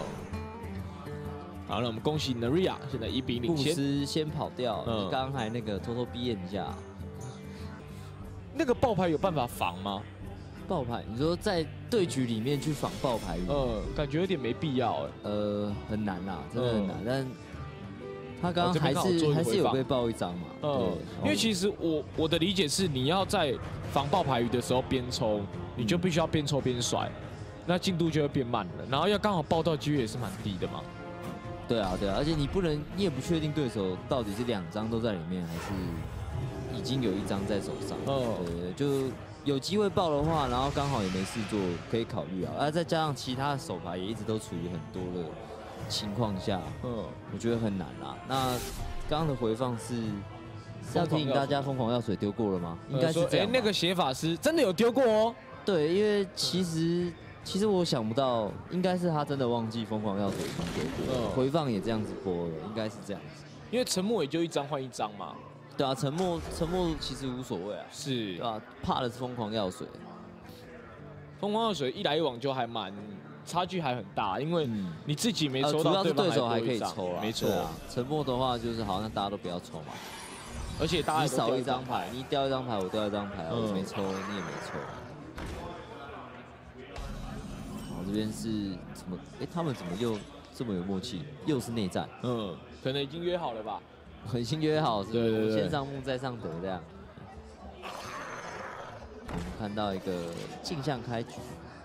好，那我们恭喜 Naria 现在1比0领先。 布斯先跑掉，你刚刚还那个偷偷逼人家。 那个爆牌有办法防吗？ 爆牌，你说在对局里面去防爆牌， 感觉有点没必要哎。 很难啦，真的很难。但他刚刚还是有被爆一张嘛。 因为其实我的理解是，你要在防爆牌鱼的时候边抽，你就必须要边抽边甩，那进度就会变慢了。然后要刚好爆到几率也是蛮低的嘛。 对啊，而且你也不确定对手到底是2张都在里面，还是已经有1张在手上。对，就有机会爆的话，然后刚好也没事做，可以考虑啊。再加上其他的手牌也一直都处于很多的情况下，我觉得很难啦。那刚刚的回放是要提醒大家，疯狂药水丢过了吗？应该是这样。 那个写法师真的有丢过哦。 对，因为其实我想不到，应该是他真的忘记疯狂药水已经丢过，回放也这样子播了，应该是这样子。 因为沉默也就1张换1张嘛。 对啊，沉默其实无所谓啊。 是。 对啊，怕的是疯狂药水。 疯狂药水一来一往就还蛮差距还很大，因为你自己没抽到， 主要是对手还可以抽啦。 没错。 沉默的话就是好像大家都不要抽嘛。 而且大家你少1张牌，你掉1张牌，我掉1张牌，我没抽，你也没抽。这边是怎么？他们怎么又这么有默契？又是内战？ 可能已经约好了吧？ 已经约好，是对， 先上木再上德这样。我们看到一个镜像开局，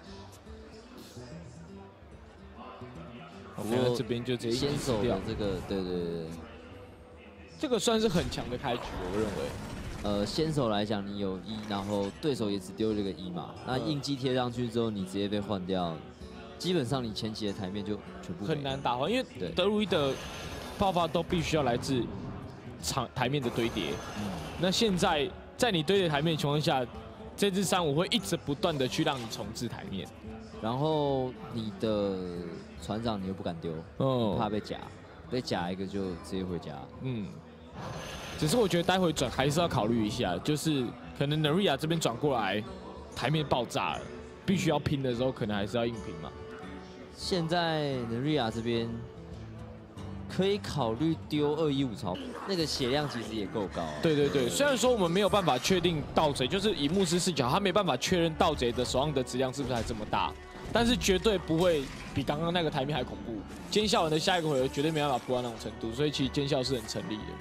不过这边就直接先手的这个，对， 这个算是很强的开局，我认为。 先手来讲，你有1，然后对手也只丢了一个1嘛，那印记贴上去之后，你直接被换掉，基本上你前期的台面就全部很难打换，因为德鲁伊的爆发都必须要来自台面的堆叠。那现在在你堆叠台面的情况下，这只35会一直不断的去让你重置台面， 然后你的船长你又不敢丢，怕被夹一个就直接回家。 只是我觉得待会转还是要考虑一下，就是可能 Naria 这边转过来，台面爆炸了，必须要拼的时候，可能还是要硬拼嘛。 现在 Naria 这边可以考虑丢215潮，那个血量其实也够高。 对，虽然说我们没有办法确定盗贼，就是以牧师视角，他没办法确认盗贼的手上的质量是不是还这么大，但是绝对不会比刚刚那个台面还恐怖。奸笑人的下一个回合绝对没办法扑到那种程度，所以其实奸笑是很成立的。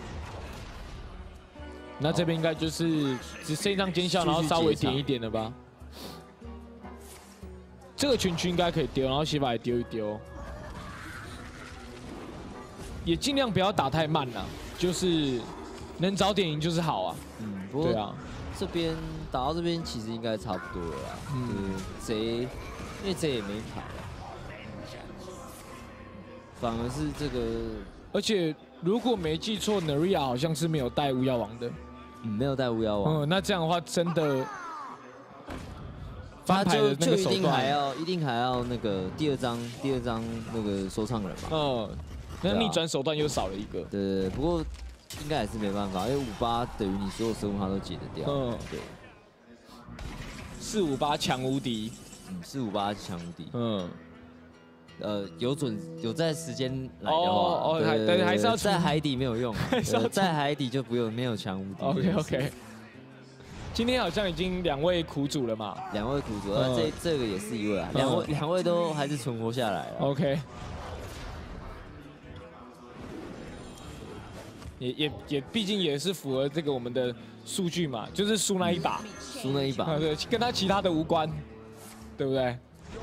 那这边应该就是只剩一张奸笑，然后稍微点一点了吧。这个群应该可以丢，然后写法也丢一丢，也尽量不要打太慢了，就是能早点赢就是好啊。 不过对啊，这边打到这边其实应该差不多了啦。因为贼也没牌了，反而是这个， 而且如果没记错 ，Naria 好像是没有带巫妖王的。 没有带巫妖王。 那这样的话真的翻牌的那个手段， 一定还要那个第二张那个说唱人嘛。 那逆转手段又少了一个。 对，不过应该还是没办法，因为58等于你所有生物它都解得掉。对。 458强无敌。 458强无敌。有在时间来的话， 对，还是要在海底没有用，在海底就没有强无敌。 OK。今天好像已经2位苦主了嘛 ，2位苦主，这个也是1位啊，两位都还是存活下来了。 OK。也毕竟也是符合这个我们的数据嘛，就是输那一把，对，跟他其他的无关，对不对？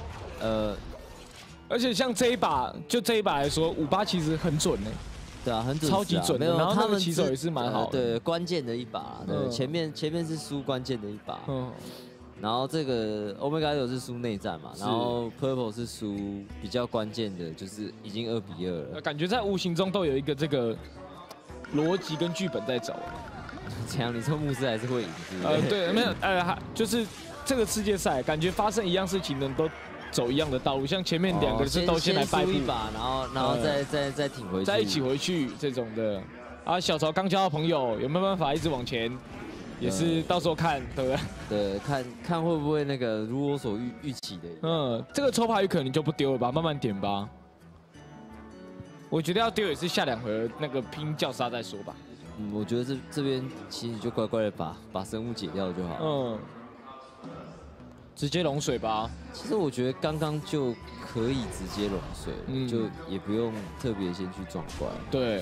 而且像这一把来说，58其实很准呢。对啊， 很准， 超级准的。然后他们起手也是蛮好的。 对，关键的一把，对，前面是输关键的一把。然后这个 Omega 是输内战嘛，然后 Purple 是输比较关键的，就是已经2-2了。 感觉在无形中都有一个这个逻辑跟剧本在走。 怎样？你说牧师还是会赢？ 对，没有，就是这个世界赛，感觉发生一样事情的都走一样的道路，像前面2个是都先来败一把，然后再挺回去， 再一起回去这种的。啊，小曹刚交到朋友，有没有办法一直往前？也是到时候看，对不对？ 对，看会不会那个如我所预期的。 这个抽牌可能就不丢了吧，慢慢点吧。我觉得要丢也是下2回那个拼叫杀再说吧。 我觉得这边其实你就乖乖的把生物解掉就好。 直接龙水吧。 其实我觉得刚刚就可以直接龙水，就也不用特别先去撞怪。 对。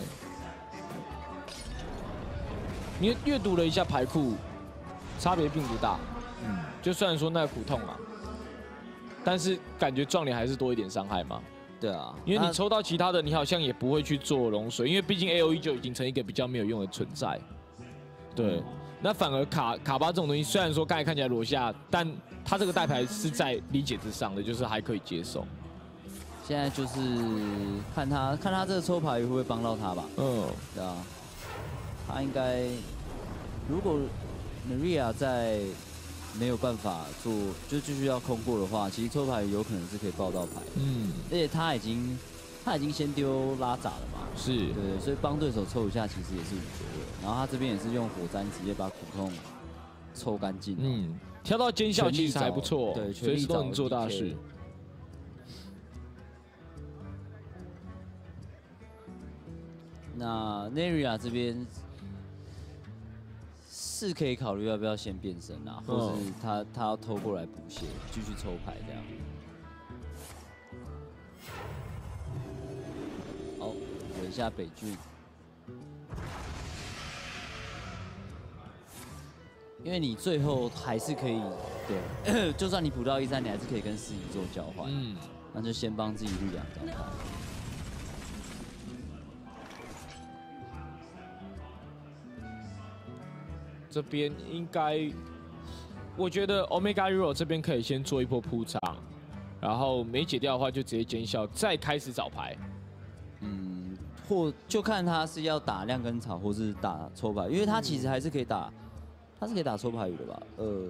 你阅读了一下牌库，差别并不大。就虽然说那个苦痛啊，但是感觉撞脸还是多一点伤害嘛。 对啊， 因为你抽到其他的，你好像也不会去做龙水，因为毕竟 AOE 就已经成一个比较没有用的存在。对。那反而卡巴这种东西，虽然说刚才看起来裸下，但他这个带牌是在理解之上的，就是还可以接受。 现在就是看他这个抽牌会不会帮到他吧。对啊，他应该如果 Maria 在没有办法做，就继续要空过的话，其实抽牌有可能是可以爆到牌。而且他已经先丢拉闸了嘛。 是， 对，所以帮对手抽一下其实也是无所谓。然后他这边也是用火山直接把苦痛抽干净。 挑到奸笑其实还不错， 对， 随时都能做大事。 那 Neria 这边是可以考虑要不要先变身啊，或是他要偷过来补血，继续抽牌这样。好，围一下北郡。因为你最后还是可以，对，就算你补到13，你还是可以跟4-1做交换。那就先帮自己绿2张牌。 这边应该，我觉得 Omega Hero 这边可以先做一波铺场，然后没解掉的话就直接奸笑，再开始找牌。 或就看他是要打亮根草，或是打抽牌，因为他其实还是可以打。他是可以打抽牌语的吧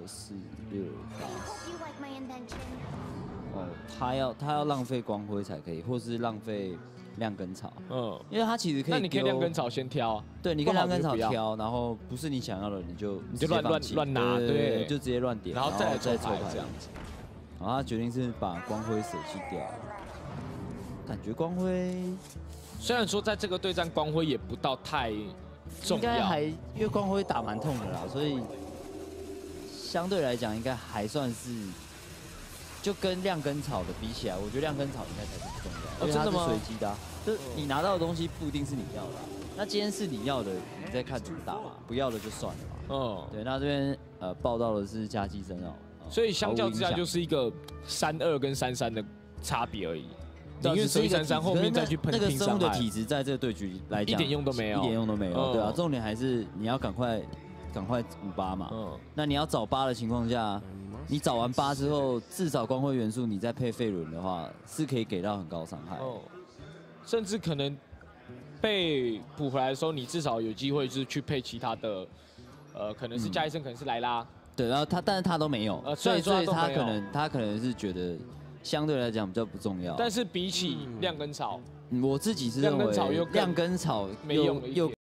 ？2、4、6、8。他要浪费光辉才可以，或是浪费亮根草。因为他其实可以。 那你可以亮根草先挑。 对，你可以亮根草挑，然后不是你想要的，你就乱拿，对， 就直接乱点， 然后再抽牌这样子。然后他决定是把光辉舍弃掉，感觉光辉虽然说在这个对战光辉也不到太。应该因为光辉打蛮痛的啦，所以相对来讲应该还算是，就跟亮根草的比起来，我觉得亮根草应该才是不重要，因为它是随机的、啊，就你拿到的东西不一定是你要的、啊，那今天是你要的，你再看怎么打嘛，不要的就算了嘛。对，那这边报道的是加基生哦， 所以相较之下就是一个32跟33的差别而已。宁愿守33后面再去喷那个生物的体质质在这个对局来讲一点用都没有， 一点用都没有。对啊，重点还是你要赶快58嘛。那你要找8的情况下，你找完8之后，至少光辉元素你再配费轮的话，是可以给到很高伤害。 甚至可能被补回来的时候，你至少有机会就是去配其他的，可能是加医生，可能是莱拉， 对，然后但是他都没有，所以他可能是觉得相对来讲比较不重要。 但是比起亮跟草， 我自己是认为亮跟草没用又